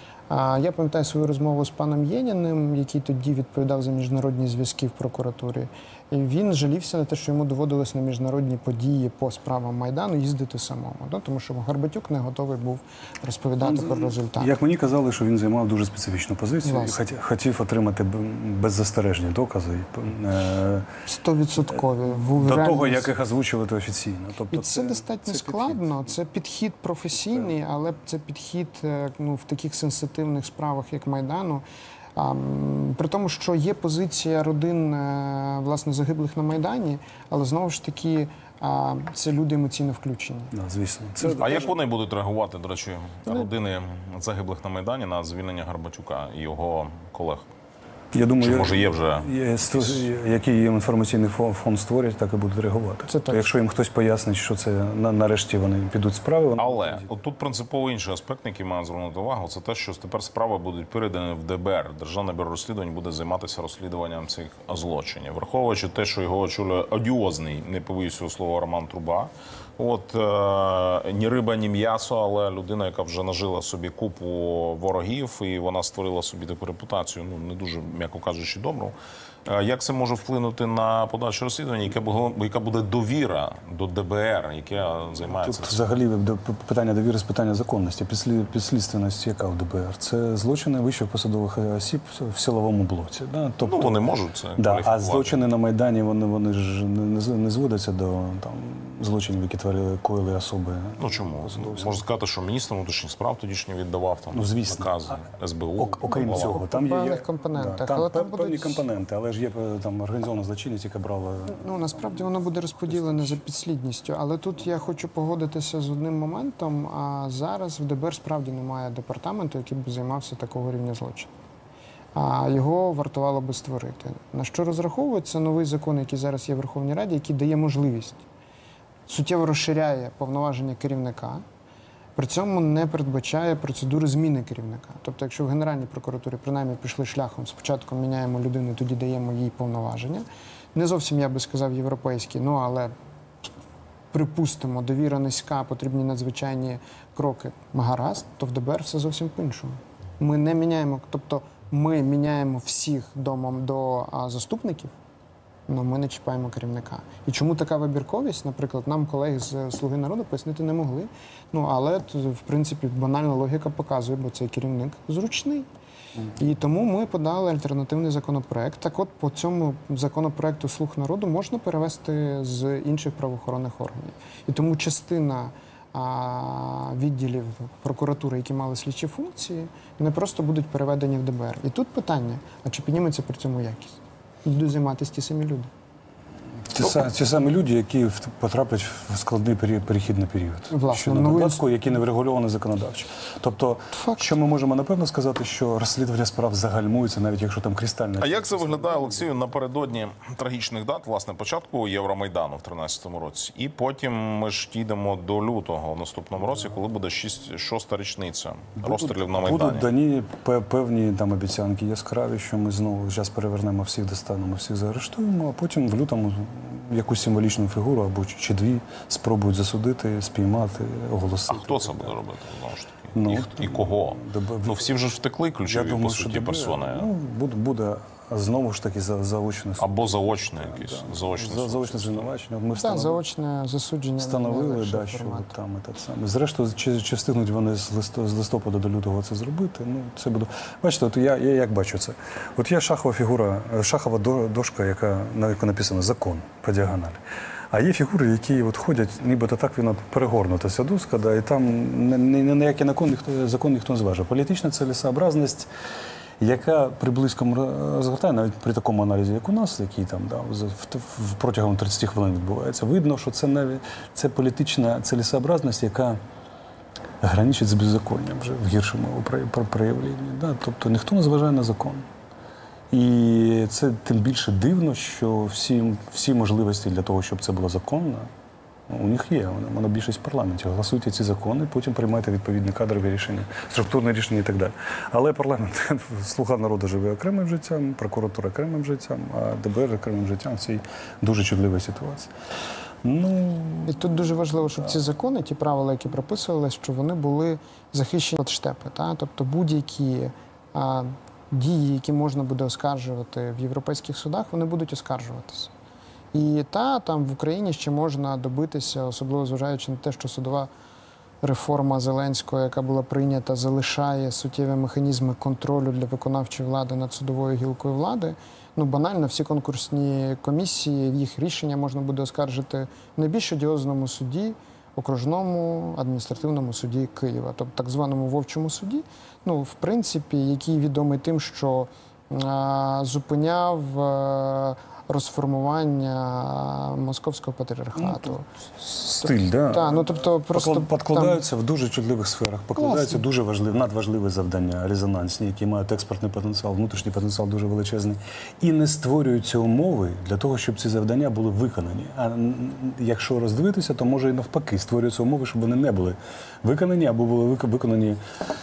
А, я пам'ятаю свою розмову з паном Єніним, який тоді відповідав за міжнародні зв'язки в прокуратурі. І він жалівся на те, що йому доводилось на міжнародні події по справам Майдану їздити самому, да? Тому що Горбатюк не готовий був розповідати про результати. Як мені казали, що він займав дуже специфічну позицію і Власне. хоті- хотів отримати б- беззастережні докази е, Стовідсоткові. в до того, реальності. як їх озвучувати офіційно. Тобто І це, достатньо це складно. Це підхід професійний, але це підхід е, ну, в таких сенситивних справах, як Майдану. А, м, при тому, що є позиція родин е, власне загиблих на Майдані, але знову ж таки а, це люди емоційно включені. Да, звісно. Це А як вони будуть реагувати, до речі, родини загиблих на Майдані на звільнення Горбатюка і його колег? Я думаю, Чи може є вже є, ст- який їм інформаційний фон, фон створять, так і будуть реагувати. Це То точно. якщо їм хтось пояснить, що це на, нарешті вони підуть справи, вони Але от тут принципово інший аспект, на який має звернути увагу, це те, що тепер справи будуть передані в Д Б Р. Державне бюро розслідувань буде займатися розслідуванням цих злочинів, враховуючи те, що його очолює одіозний, не побоюсь цього слова, Роман Труба. От е, ні риба, ні м'ясо, але людина, яка вже нажила собі купу ворогів, і вона створила собі таку репутацію, ну не дуже, м'яко кажучи, добру. Е, як це може вплинути на подальше розслідування, яке було- яка буде довіра до Д Б Р, яке займається Тут цим? взагалі до- питання довіри з питання законності, підслід- підслідственності, яка в Д Б Р. Це злочини вищих посадових осіб в силовому блоці. Да? Тобто, Ну, вони можуть це да, а кваліфікувати. злочини на Майдані, вони, вони ж не, не, з- не зводяться до там, злочинів, які творили, коїли особи. Ну чому? Можна сказати, що міністр внутрішніх справ тодішній віддавав там Ну, звісно. накази С Б У. Ок- окрім давала. цього, там є, певних є компонентах, да, там, але там пев- певні будуть- компоненти, але ж є е, там організована злочинність, яка брала. Ну, насправді воно буде розподілене за підслідністю. Але тут я хочу погодитися з одним моментом. А зараз в Д Б Р справді немає департаменту, який б займався такого рівня злочину. А його вартувало би створити. На що розраховується новий закон, який зараз є в Верховній Раді, який дає можливість, суттєво розширяє повноваження керівника, при цьому не передбачає процедури зміни керівника. Тобто, якщо в Генеральній прокуратурі принаймні пішли шляхом, спочатку міняємо людину, тоді даємо їй повноваження. Не зовсім, я би сказав, європейські, ну але припустимо, довіра низька, потрібні надзвичайні кроки, гаразд, то в Д Б Р все зовсім по-іншому. Ми не міняємо, тобто ми міняємо всіх домом до а, заступників, але ми не чіпаємо керівника. І чому така вибірковість, наприклад, нам колеги з «Слуги народу» пояснити не могли. Ну, але, в принципі, банальна логіка показує, бо цей керівник зручний. І тому ми подали альтернативний законопроект. Так от, по цьому законопроекту «Слуг народу» можна перевести з інших правоохоронних органів. І тому частина а, відділів прокуратури, які мали слідчі функції, не просто будуть переведені в Д Б Р. І тут питання, а чи підніметься при цьому якість? Будуть займатися ті самі люди. Ті, са- ті самі люди, які в- потраплять в складний пері- перехідний період. Власне, щодо ну, ви- додатку, які не врегульовані законодавчо. Тобто, що ми можемо напевно сказати, що розслідування справ загальмується, навіть якщо там кристальна... А як це виглядає, Олексію, напередодні трагічних дат, власне, початку Євромайдану в тринадцятому році? І потім ми ж йдемо до лютого в наступному році, коли буде шість, шоста річниця розстрілів на Майдані. Будуть дані пе- певні там обіцянки яскраві, що ми знову зараз перевернемо всіх, достанемо, всіх заарештуємо, а потім в лютому якусь символічну фігуру або чи- чи дві спробують засудити, спіймати, А оголосити. хто це буде робити, знову ж таки? Ну, і, х- і кого? ДБ Ну, всі вже ж втекли ключові, по суті, ДБР, персони. Ну, буде, буде знову ж таки за, заочне суд. Або заочне якесь. Заочне За, суд. заочне звинувачення. От Ми Так, встановили, заочне засудження. встановили найлегший да, що формат. там і так саме. Зрештою, чи, чи встигнуть вони з, листо, з листопада до лютого це зробити? Ну, це буде. Бачите, от я, я як бачу це. От є шахова фігура, шахова до- дошка, яка, на яку написано закон по діагоналі. А є фігури, які от ходять, нібито так вона перегорнута ця доска, да, і там ні, ні, ні на який закон ніхто, закон ніхто не зважив. Політична цілесообразність, яка при близькому розгортає, навіть при такому аналізі, як у нас, який там да, в, в, в, протягом тридцяти хвилин відбувається, видно, що це навіть це політична цілесообразність, яка граничить з беззаконням вже в гіршому про- проявленні. Да? Тобто ніхто не зважає на закон. І це тим більше дивно, що всі, всі можливості для того, щоб це було законно, у них є. Вона, вона більшість в парламенті. Голосуйте ці закони, потім приймайте відповідні кадрові рішення, структурні рішення і так далі. Але парламент, слуга народу живе окремим життям, прокуратура окремим життям, а ДБР окремим життям в цій дуже чудливій ситуації. Ну, І тут дуже важливо, щоб ці закони, ті правила, які прописувалися, що вони були захищені від штепи. Та? Тобто будь-які а, дії, які можна буде оскаржувати в європейських судах, вони будуть оскаржуватися. І та, там в Україні ще можна добитися, особливо зважаючи на те, що судова реформа Зеленського, яка була прийнята, залишає суттєві механізми контролю для виконавчої влади над судовою гілкою влади. Ну, банально, всі конкурсні комісії, їх рішення можна буде оскаржити в найбільш одіозному суді, окружному адміністративному суді Києва, тобто так званому Вовчому суді, ну, в принципі, який відомий тим, що а, зупиняв а, розформування московського патріархату. стиль, да. Так, ну, тобто просто Поклад- Подкладаються в дуже чутливих сферах, покладаються Власне. дуже важливі, надважливі завдання, резонансні, які мають експортний потенціал, внутрішній потенціал дуже величезний, і не створюються умови для того, щоб ці завдання були виконані. А н- якщо роздивитися, то може і навпаки створюються умови, щоб вони не були виконані або були вик- виконані,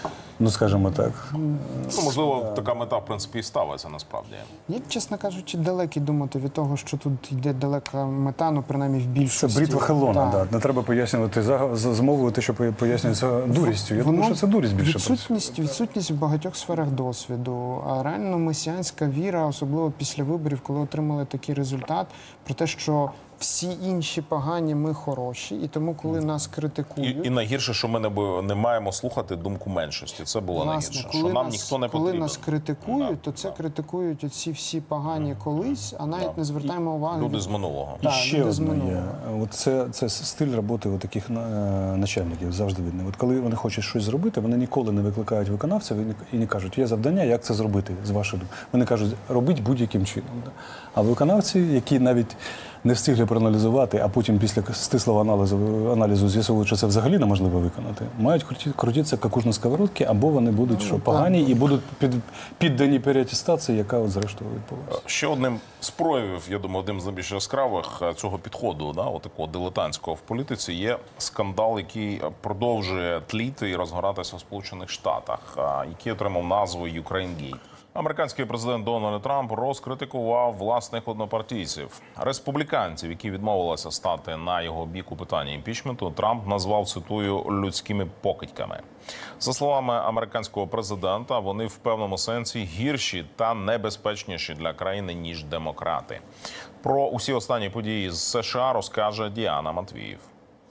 ну скажімо так. Ну, можливо, така мета, в принципі, і ставиться насправді. Я, чесно кажучи, далекий думати від того, що тут йде далека мета, ну, принаймні в Це більшості. бритва Хеллона, Так. да. Не треба пояснювати за- з- змовою те, що пояснюється дурістю. Я думаю, що це дурість більше. Відсутність, відсутність в багатьох сферах досвіду, а реально месіанська віра, особливо після виборів, коли отримали такий результат, про те, що всі інші погані, ми хороші, і тому, коли нас І, критикують, і найгірше, що ми не, бо- не маємо слухати думку меншості. Це було власне, найгірше. коли Що нам нас, ніхто не коли потрібен. нас критикують, Да, то це да. критикують оці всі погані колись, а навіть не звертаємо уваги. Люди з минулого. І Так, ще люди з одне минулого. є. От це, це стиль роботи от таких е, начальників завжди видно. От коли вони хочуть щось зробити, вони ніколи не викликають виконавців і не, і не кажуть, є завдання, як це зробити з вашої думки. Вони кажуть, робіть будь-яким чином. Да. А виконавці, які навіть не встигли проаналізувати, а потім після стислого аналізу, аналізу з'ясовують, що це взагалі неможливо виконати, мають круті- крутитися як на сковородці, або вони будуть що, погані і будуть під, піддані переатестації, яка от зрештою відбулася. Ще одним з проявів, я думаю, одним з найбільш яскравих е, цього підходу, да, отакого дилетантського в політиці, є скандал, який е, продовжує тліти і розгоратися в Сполучених Штатах, е, який отримав назву «Юкрейнгейт». Американський президент Дональд Трамп розкритикував власних однопартійців. Республіканців, які відмовилися стати на його бік у питанні імпічменту, Трамп назвав, цитую, людськими покидьками. За словами американського президента, вони в певному сенсі гірші та небезпечніші для країни, ніж демократи. Про усі останні події з США розкаже Діана Матвіїв.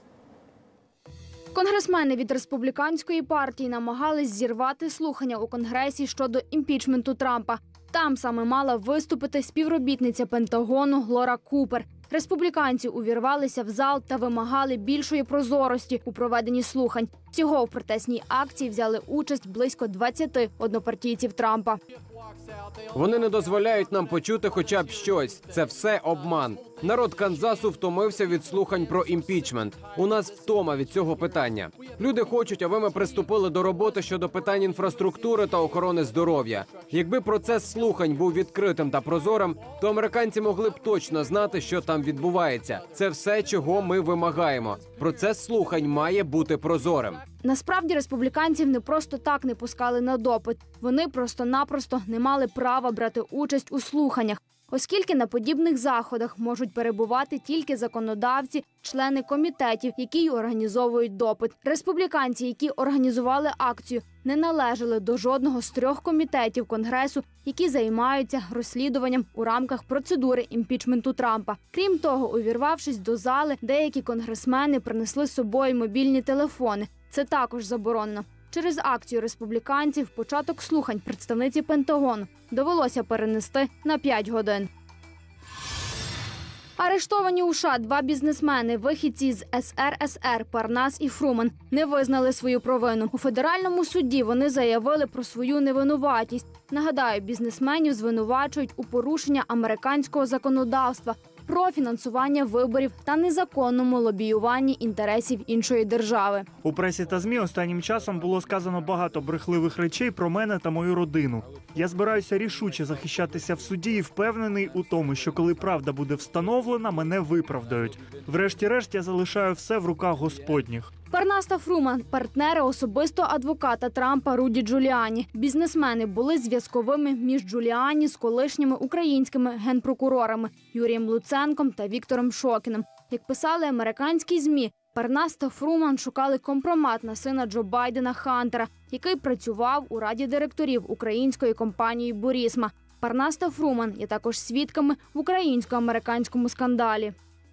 Конгресмени від республіканської партії намагались зірвати слухання у Конгресі щодо імпічменту Трампа. Там саме мала виступити співробітниця Пентагону Лора Купер. Республіканці увірвалися в зал та вимагали більшої прозорості у проведенні слухань. Всього в протестній акції взяли участь близько двадцяти однопартійців Трампа. Вони не дозволяють нам почути хоча б щось. Це все обман. Народ Канзасу втомився від слухань про імпічмент. У нас втома від цього питання. Люди хочуть, аби ми приступили до роботи щодо питань інфраструктури та охорони здоров'я. Якби процес слухань був відкритим та прозорим, то американці могли б точно знати, що там відбувається. Це все, чого ми вимагаємо. Процес слухань має бути прозорим. Насправді республіканців не просто так не пускали на допит. Вони просто-напросто не мали права брати участь у слуханнях, оскільки на подібних заходах можуть перебувати тільки законодавці, члени комітетів, які й організовують допит. Республіканці, які організували акцію, не належали до жодного з трьох комітетів Конгресу, які займаються розслідуванням у рамках процедури імпічменту Трампа. Крім того, увірвавшись до зали, деякі конгресмени принесли з собою мобільні телефони. Це також заборонено. Через акцію республіканців початок слухань представниці Пентагону довелося перенести на п'ять годин. Арештовані у США два бізнесмени, вихідці з ес ер ес ер Парнас і Фруман, не визнали свою провину. У федеральному суді вони заявили про свою невинуватість. Нагадаю, бізнесменів звинувачують у порушення американського законодавства про фінансування виборів та незаконному лобіюванні інтересів іншої держави. У пресі та ЗМІ останнім часом було сказано багато брехливих речей про мене та мою родину. Я збираюся рішуче захищатися в суді і впевнений у тому, що коли правда буде встановлена, мене виправдають. Врешті-решт я залишаю все в руках Господніх. Парнас та Фруман – партнери особисто адвоката Трампа Руді Джуліані. Бізнесмени були зв'язковими між Джуліані з колишніми українськими генпрокурорами Юрієм Луценком та Віктором Шокіним. Як писали американські ЗМІ, Парнас та Фруман шукали компромат на сина Джо Байдена Хантера, який працював у раді директорів української компанії «Бурісма». Парнас та Фруман є також свідками в українсько-американському скандалі.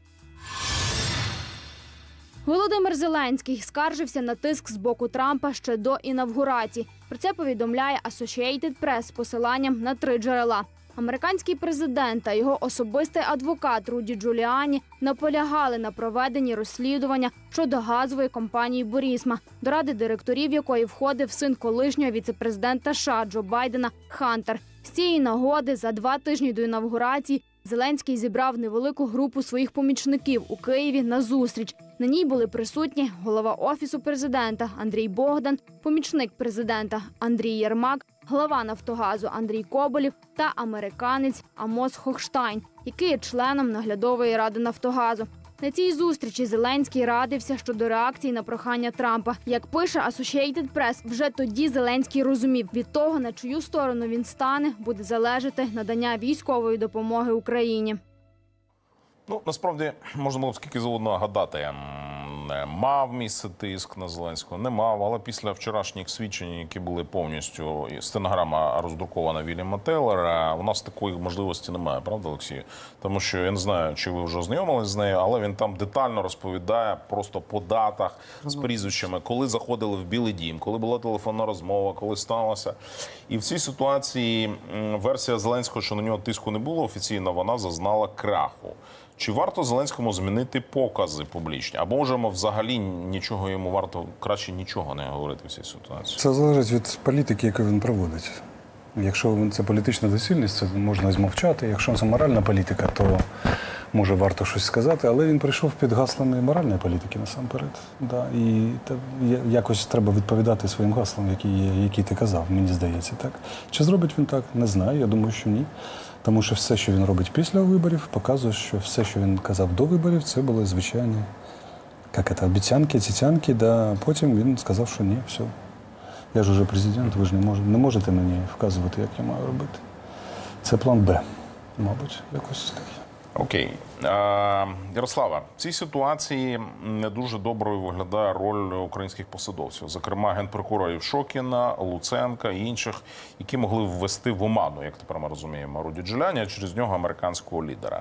Володимир Зеленський скаржився на тиск з боку Трампа ще до інавгурації. Про це повідомляє Associated Press з посиланням на три джерела. Американський президент та його особистий адвокат Руді Джуліані наполягали на проведенні розслідування щодо газової компанії «Бурісма», до ради директорів якої входив син колишнього віцепрезидента США Джо Байдена Хантер. З цієї нагоди за два тижні до інавгурації Зеленський зібрав невелику групу своїх помічників у Києві на зустріч. На ній були присутні голова Офісу президента Андрій Богдан, помічник президента Андрій Єрмак, глава «Нафтогазу» Андрій Коболєв та американець Амос Хохштайн, який є членом наглядової ради «Нафтогазу». На цій зустрічі Зеленський радився щодо реакції на прохання Трампа. Як пише Associated Press, вже тоді Зеленський розумів, від того, на чию сторону він стане, буде залежати надання військової допомоги Україні. Ну, насправді, можна було б скільки завгодно гадати. Мав місце тиск на Зеленського, не мав, але після вчорашніх свідчень, які були повністю, стенограма роздрукована Вільяма Тейлора, у нас такої можливості немає, правда, Олексію? Тому що, я не знаю, чи ви вже ознайомились з нею, але він там детально розповідає просто по датах, з прізвищами, коли заходили в Білий дім, коли була телефонна розмова, коли сталося. І в цій ситуації версія Зеленського, що на нього тиску не було офіційно, вона зазнала краху. Чи варто Зеленському змінити покази публічні? Або, може, взагалі нічого йому варто, краще нічого не говорити в цій ситуації? Це залежить від політики, яку він проводить. Якщо це політична доцільність, це можна змовчати. Якщо це моральна політика, то може варто щось сказати. Але він прийшов під гаслами моральної політики насамперед. Да. І та, якось треба відповідати своїм гаслам, які, які ти казав, мені здається. Так? Чи зробить він так? Не знаю, я думаю, що ні. Тому що все, що він робить після виборів, показує, що все, що він казав до виборів, це були звичайні як це, обіцянки, цицянки. Да. Потім він сказав, що ні, все. Я ж уже президент, ви ж не можете, не можете мені вказувати, як я маю робити. Це план Б, мабуть, якось таке. Окей. Е, Ярослава, в цій ситуації не дуже доброю виглядає роль українських посадовців, зокрема генпрокурорів Шокіна, Луценка і інших, які могли ввести в оману, як тепер ми розуміємо, Руді Джуліані, а через нього американського лідера.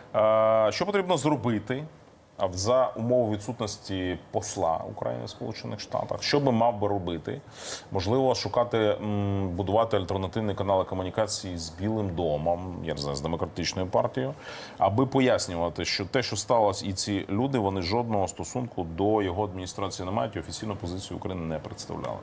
Е, що потрібно зробити за умови відсутності посла України в Сполучених Штатах? Що би мав би робити? Можливо, шукати, будувати альтернативні канали комунікації з Білим домом, я не знаю, з Демократичною партією, аби пояснювати, що те, що сталося, і ці люди, вони жодного стосунку до його адміністрації не мають і офіційну позицію України не представляли.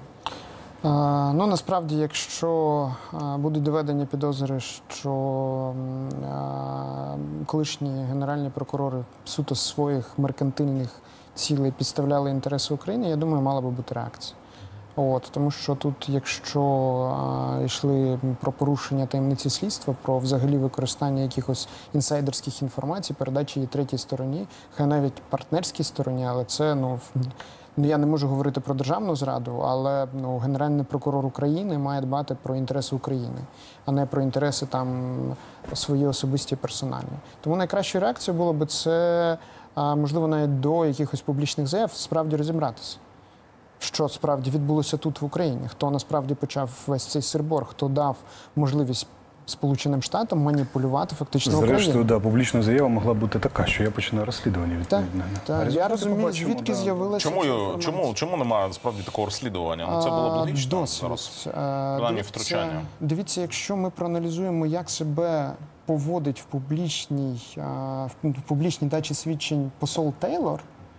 Ну, насправді, якщо будуть доведені підозри, що колишні генеральні прокурори суто з своїх меркантильних цілей підставляли інтереси України, я думаю, мала би бути реакція. От, тому що тут, якщо а, йшли про порушення таємниці слідства, про взагалі використання якихось інсайдерських інформацій, передачі її третій стороні, хай навіть партнерській стороні, але це, ну, я не можу говорити про державну зраду, але ну, Генеральний прокурор України має дбати про інтереси України, а не про інтереси там свої особисті персональні. Тому найкращою реакцією було б це, а, можливо, навіть до якихось публічних заяв справді розібратися. Що справді відбулося тут в Україні, хто насправді почав весь цей сирбор, хто дав можливість Сполученим Штатам маніпулювати фактично Україною. Зрештою, да, публічна заява могла бути така, що я починаю розслідування відповідно. Так, я розумію, звідки да. з'явилася Чому, ця ю- інформація. чому, чому немає насправді такого розслідування? Ну, це було б логічно Досвід. зараз. Е, Плані дивіться- втручання. Дивіться, якщо ми проаналізуємо, як себе поводить в публічній, е, в публічній дачі свідчень посол Тейлор,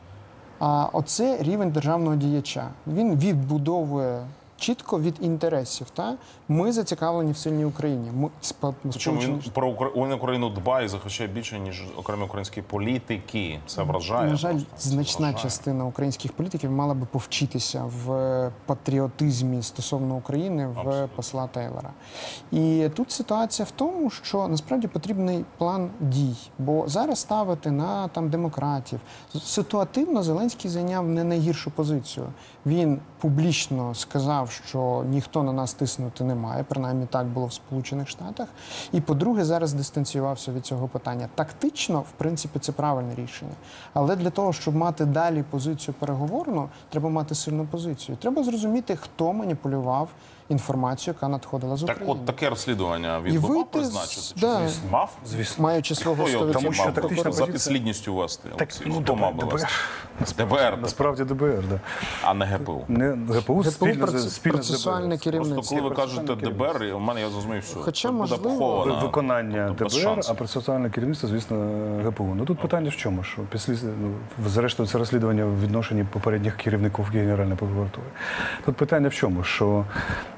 а оце рівень державного діяча. Він відбудовує чітко від інтересів. Та? Ми зацікавлені в сильній Україні. Ми, спо- Причому він Сполучені- про Укра- він Україну дбає і захищає більше, ніж окремі українські політики. Це вражає. На жаль, просто. Це значна вражає. частина українських політиків мала би повчитися в патріотизмі стосовно України в Абсолютно. посла Тейлора. І тут ситуація в тому, що насправді потрібний план дій. Бо зараз ставити на там демократів. Ситуативно Зеленський зайняв не найгіршу позицію. Він публічно сказав, що ніхто на нас тиснути не має, принаймні так було в Сполучених Штатах. І, по-друге, зараз дистанціювався від цього питання. Тактично, в принципі, це правильне рішення. Але для того, щоб мати далі позицію переговорну, треба мати сильну позицію. Треба зрозуміти, хто маніпулював інформацію, яка надходила з Так України. от таке розслідування він І би мав вийти з- призначити? да. Чи звісно, мав? Звісно. Маючи свого Хто його сто Тому відсотків що мав би тактична за позиція- підслідністю вести? Так, Олексій? ну, Хто мав би ДБР. вести? Насправді, ДБР. насправді ДБР, да. А не ГПУ. Не ГПУ, ГПУ спільно, проц- з- спільно з процесуальне ДБР. керівництво. Просто коли ви кажете процесуальне ДБР, і у мене я зрозумів все. Хоча, Тут буде можливо, поховано. Виконання Тобто без ДБР, шансів. а процесуальне керівництво, звісно, ГПУ. Ну тут питання в чому? Що після, ну, зрештою, це розслідування в відношенні попередніх керівників Генеральної прокуратури. Тут питання в чому? Що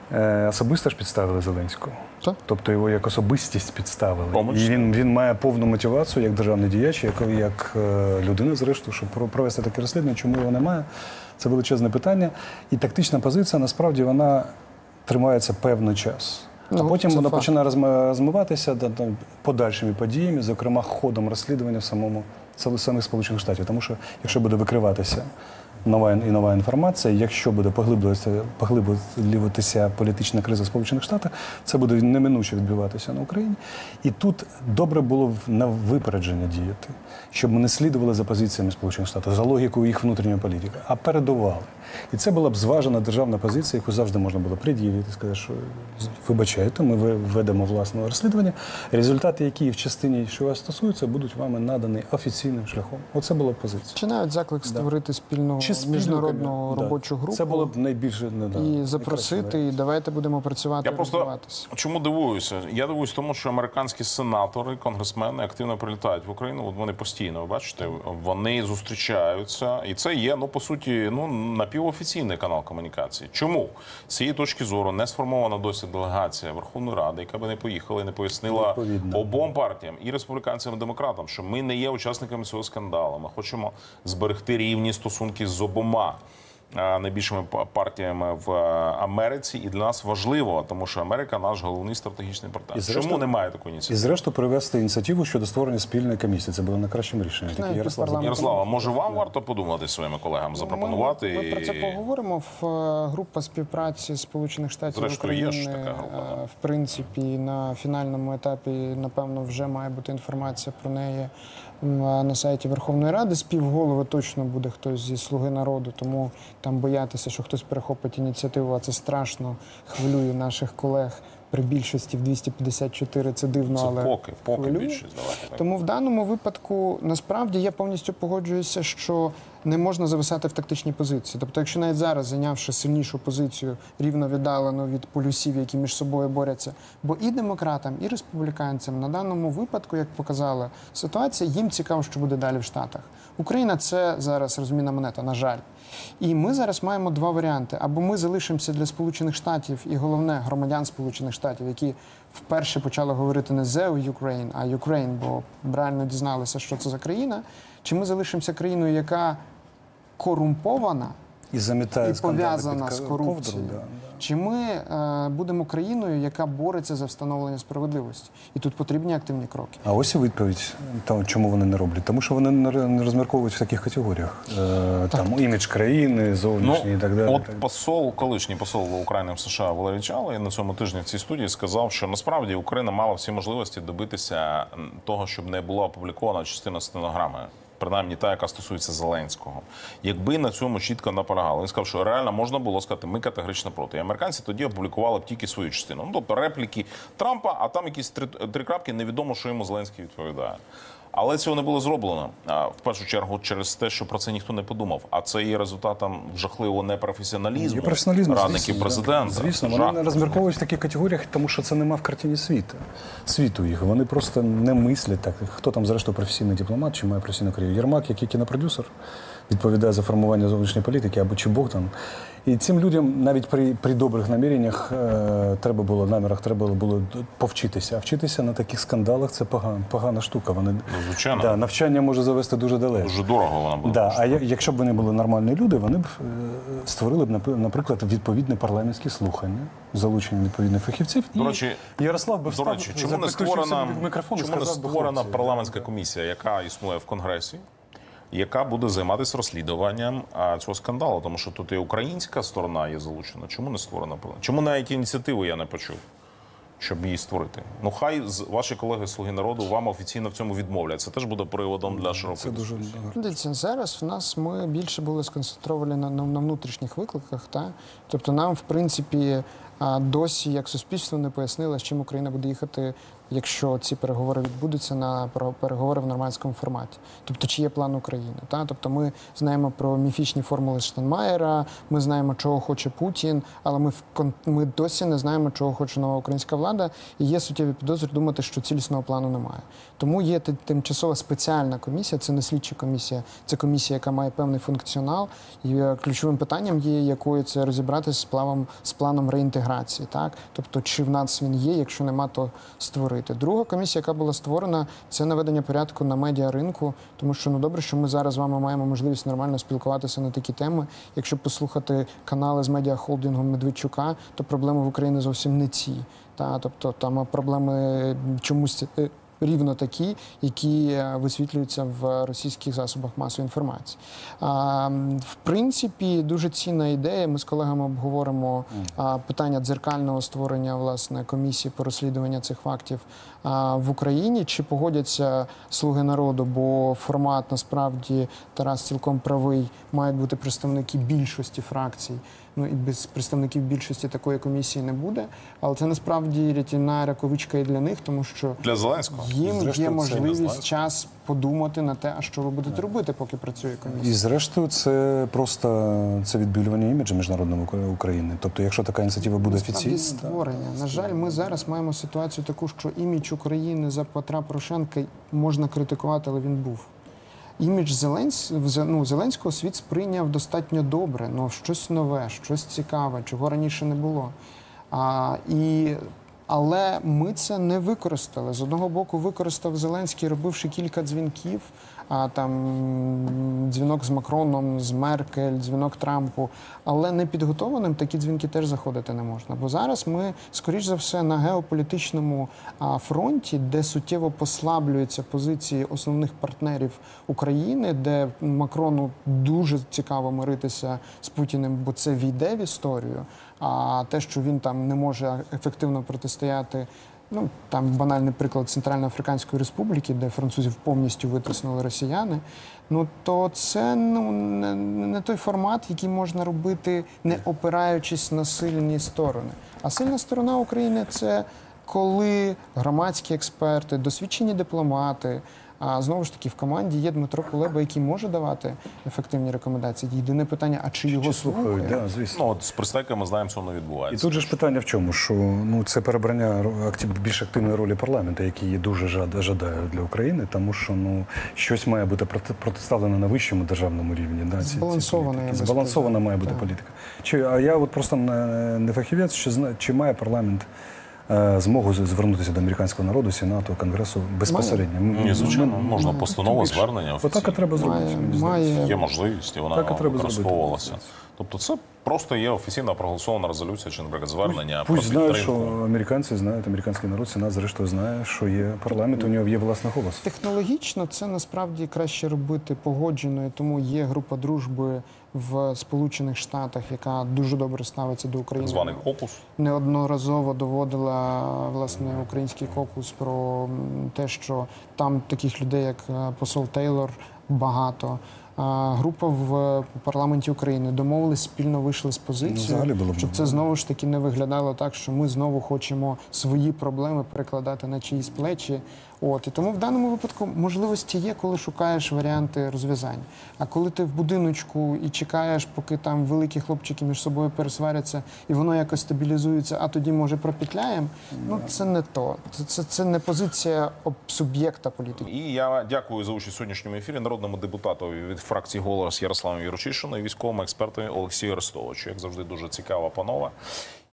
е, особисто ж підставили Зеленського. Так. Тобто його як особистість підставили. Помочь. І він, він має повну мотивацію як державний діяч, як, як е, людина, зрештою, щоб про- провести таке розслідування. Чому його немає? Це величезне питання. І тактична позиція, насправді, вона тримається певний час. А Ну, потім це воно факт. починає розм- розмиватися да, да, подальшими подіями, зокрема ходом розслідування в самому в самих Сполучених Штатів. Тому що якщо буде викриватися нова і нова інформація, якщо буде поглиблюватися, поглиблюватися політична криза в Сполучених Штатах, це буде неминуче відбиватися на Україні. І тут добре було б на випередження діяти, щоб ми не слідували за позиціями Сполучених Штатів, за логікою їх внутрішньої політики, а передували. І це була б зважена державна позиція, яку завжди можна було пред'явити, сказати, що вибачайте, ми ведемо власне розслідування, результати, які в частині, що вас стосуються, будуть вами надані офіційним шляхом. Оце була б позиція. Чи навіть заклик створити спільну Чи спільну міжнародну комі- да. робочу групу Це було б найбільше не да, і найкраще запросити, і давайте будемо працювати, Я просто розвиватися. чому дивуюся? Я дивуюсь тому, що американські сенатори, конгресмени активно прилітають в Україну. От вони постійно, ви бачите, вони зустрічаються, і це є, ну по суті, ну напівофіційний канал комунікації. Чому з цієї точки зору не сформована досі делегація Верховної Ради, яка би не поїхала і не пояснила Відповідно. обом партіям, і республіканцям, і демократам, що ми не є учасниками цього скандалу. Ми хочемо зберегти рівні стосунки з обома е, найбільшими па- партіями в е, Америці, і для нас важливо, тому що Америка наш головний стратегічний партнер. І зрештою- Чому немає такої І ініціативи? зрештою привести ініціативу щодо створення спільної комісії. Це було найкращим рішенням. Тільки Навіть Ярослав парламент- Ярослава, може вам варто подумати своїми колегам, запропонувати? Ми, ми про це і- поговоримо. В е, група співпраці Сполучених Штатів Зрештою, є України, ж така група, е, да. в принципі, на фінальному етапі, напевно, вже має бути інформація про неї м, на сайті Верховної Ради. Співголови точно буде хтось зі «Слуги народу», тому там боятися, що хтось перехопить ініціативу, а це страшно, хвилює наших колег. При більшості в двісті п'ятдесят чотири це дивно, Це але поки, поки хвилює. більшість. Давайте так. Тому в даному випадку насправді я повністю погоджуюся, що не можна зависати в тактичній позиції. Тобто, якщо навіть зараз, зайнявши сильнішу позицію, рівно віддалену від полюсів, які між собою борються, бо і демократам, і республіканцям на даному випадку, як показала ситуація, їм цікаво, що буде далі в Штатах. Україна – це зараз розмінна монета, на жаль. І ми зараз маємо два варіанти. Або ми залишимося для Сполучених Штатів, і головне, громадян Сполучених Штатів, які вперше почали говорити не «The Ukraine», а «Ukraine», бо реально дізналися, що це за країна. Чи ми залишимося країною, яка корумпована І замітає і скандали пов'язана під з ковдру, корупцією? да, да. Чи ми е, будемо країною, яка бореться за встановлення справедливості? І тут потрібні активні кроки. А ось і відповідь, там, чому вони не роблять. Тому що вони не р- не розмірковують в таких категоріях. Е, там імідж країни, зовнішній і так далі. От посол, колишній посол в Україні в США Валерій Чалий на цьому тижні в цій студії сказав, що насправді Україна мала всі можливості добитися того, щоб не була опублікована частина стенограми. Принаймні та, яка стосується Зеленського. Якби на цьому чітко наполягали. Він сказав, що реально можна було сказати, ми категорично проти. І американці тоді опублікували б тільки свою частину. Ну, тобто репліки Трампа, а там якісь три, три крапки, невідомо, що йому Зеленський відповідає. Але цього не було зроблено. В першу чергу через те, що про це ніхто не подумав. А це є результатом жахливого непрофесіоналізму Є професіоналізм, радників звісно, президента. да. Звісно, Жах. вони не розмірковують в таких категоріях, тому що це нема в картині світу. Світу їх. Вони просто не мислять так. Хто там, зрештою, професійний дипломат чи має професійну кар'єру? Єрмак, який кінопродюсер, відповідає за формування зовнішньої політики, або чи Богдан. І цим людям навіть при, при добрих наміреннях е, треба було, намірах треба було повчитися. А вчитися на таких скандалах – це погана, погана штука. Вони, Ну, звичайно. да, навчання може завести дуже далеко. Дуже дорого вона буде. Да, а я- якщо б вони були нормальні люди, вони б е, створили б, напи- наприклад, відповідне парламентське слухання з залученням відповідних фахівців. До І речі, Ярослав би До встав, речі, чому не підключився створена, до мікрофону і чому не сказав би, створена хлопці, парламентська комісія, яка існує в Конгресі, яка буде займатися розслідуванням а, цього скандалу? Тому що тут і українська сторона є залучена. Чому не створена? Чому навіть ініціативу я не почув, щоб її створити? Ну, хай з- ваші колеги «Слуги народу» вам офіційно в цьому відмовлять. Це теж буде приводом для широкої Це дуже дискусії. Дивіться, зараз в нас ми більше були сконцентровані на, на, на внутрішніх викликах. Та? Тобто нам, в принципі, а, досі як суспільство не пояснило, з чим Україна буде їхати, якщо ці переговори відбудуться на про- переговори в нормандському форматі. Тобто, чи є план України. Та? Тобто ми знаємо про міфічні формули Штайнмаєра, ми знаємо, чого хоче Путін, але ми, в кон- ми досі не знаємо, чого хоче нова українська влада, і є суттєві підозри думати, що цілісного плану немає. Тому є ти- тимчасова спеціальна комісія, це не слідча комісія, це комісія, яка має певний функціонал, і е, ключовим питанням є, якою це розібратися з планом, з планом реінтеграції. Так? Тобто, чи в нас він є, якщо нема, то створити. Друга комісія, яка була створена, це наведення порядку на медіаринку, тому що ну добре, що ми зараз з вами маємо можливість нормально спілкуватися на такі теми. Якщо послухати канали з медіахолдингом Медведчука, то проблеми в Україні зовсім не ці. Та, тобто там проблеми чомусь е, рівно такі, які е, висвітлюються в російських засобах масової інформації. А, в принципі, дуже цінна ідея. Ми з колегами обговоримо а, питання дзеркального створення власне комісії по розслідуванню цих фактів а, в Україні. Чи погодяться «Слуги народу», бо формат насправді Тарас цілком правий, мають бути представники більшості фракцій. Ну і без представників більшості такої комісії не буде. Але це насправді рятівна раковичка і для них, тому що Для Зеленського? їм Зрештою, є це можливість не знаю. час подумати на те, а що ви будете робити, поки працює І комісія. зрештою, це просто це відбілювання іміджу міжнародного Ук- України. Тобто, якщо така ініціатива буде Насправді офіційна, та- створення. На жаль, ми зараз маємо ситуацію таку, що імідж України за Петра Порошенка можна критикувати, але він був. Імідж Зеленсь... ну, Зеленського світ сприйняв достатньо добре, ну щось нове, щось цікаве, чого раніше не було. А, і... Але ми це не використали. З одного боку, використав Зеленський, робивши кілька дзвінків, а там дзвінок з Макроном, з Меркель, дзвінок Трампу. Але непідготованим такі дзвінки теж заходити не можна. Бо зараз ми, скоріш за все, на геополітичному а, фронті, де суттєво послаблюються позиції основних партнерів України, де Макрону дуже цікаво миритися з Путіним, бо це війде в історію. А те, що він там не може ефективно протистояти, ну там банальний приклад Центральноафриканської Республіки, де французів повністю витиснули росіяни, ну то це ну не, не той формат, який можна робити, не опираючись на сильні сторони. А сильна сторона України – це коли громадські експерти, досвідчені дипломати, а знову ж таки в команді є Дмитро Кулеба, який може давати ефективні рекомендації. Єдине питання, а чи його слухають? Да, звісно. Ну, от з представниками знаємо, що воно І відбувається. тут же ж питання в чому, що ну це перебрання ро- актив- більш активної ролі парламенту, який я дуже жад- жадаю для України, тому що ну щось має бути проти- протиставлено на вищому державному рівні. Да, ці- ці Збалансована, політики. я би Збалансована сказав. має бути Так. політика. Чи а я от просто не, не фахівець, чи зна чи має парламент е, змогу з- звернутися до американського народу, сенату, конгресу безпосередньо? М- Ні, звичайно, м- можна м- постанова, тим більше. звернення Отак і офіційне. треба зробити. Має, мені здається. має Є можливість, і вона Так і треба використовувалася. зробити. Тобто це просто є офіційна проголосована резолюція чи, наприклад, звернення Пусть про знають, підтримку. що американці знають, американський народ, сенат, зрештою, знає, що є парламент, у нього є власний голос. Технологічно це насправді краще робити погодженою, тому є група дружби в Сполучених Штатах, яка дуже добре ставиться до України. Так званий кокус. Неодноразово доводила власне український кокус про м, те, що там таких людей, як е, посол Тейлор, багато. А група в парламенті України домовились, спільно вийшли з Ну, позицією, взагалі було б щоб це знову ж таки не виглядало так, що ми знову хочемо свої проблеми перекладати на чиїсь плечі. От і тому в даному випадку можливості є, коли шукаєш варіанти розв'язань. А коли ти в будиночку і чекаєш, поки там великі хлопчики між собою пересваряться, і воно якось стабілізується, а тоді може пропетляємо. Ну це не то. Це, це, це не позиція об- суб'єкта політики. І я дякую за участь в сьогоднішньому ефірі народному депутату від фракції «Голос» Ярославу Юрчишину і військовому експерту Олексію Арестовичу. Як завжди, дуже цікава панова.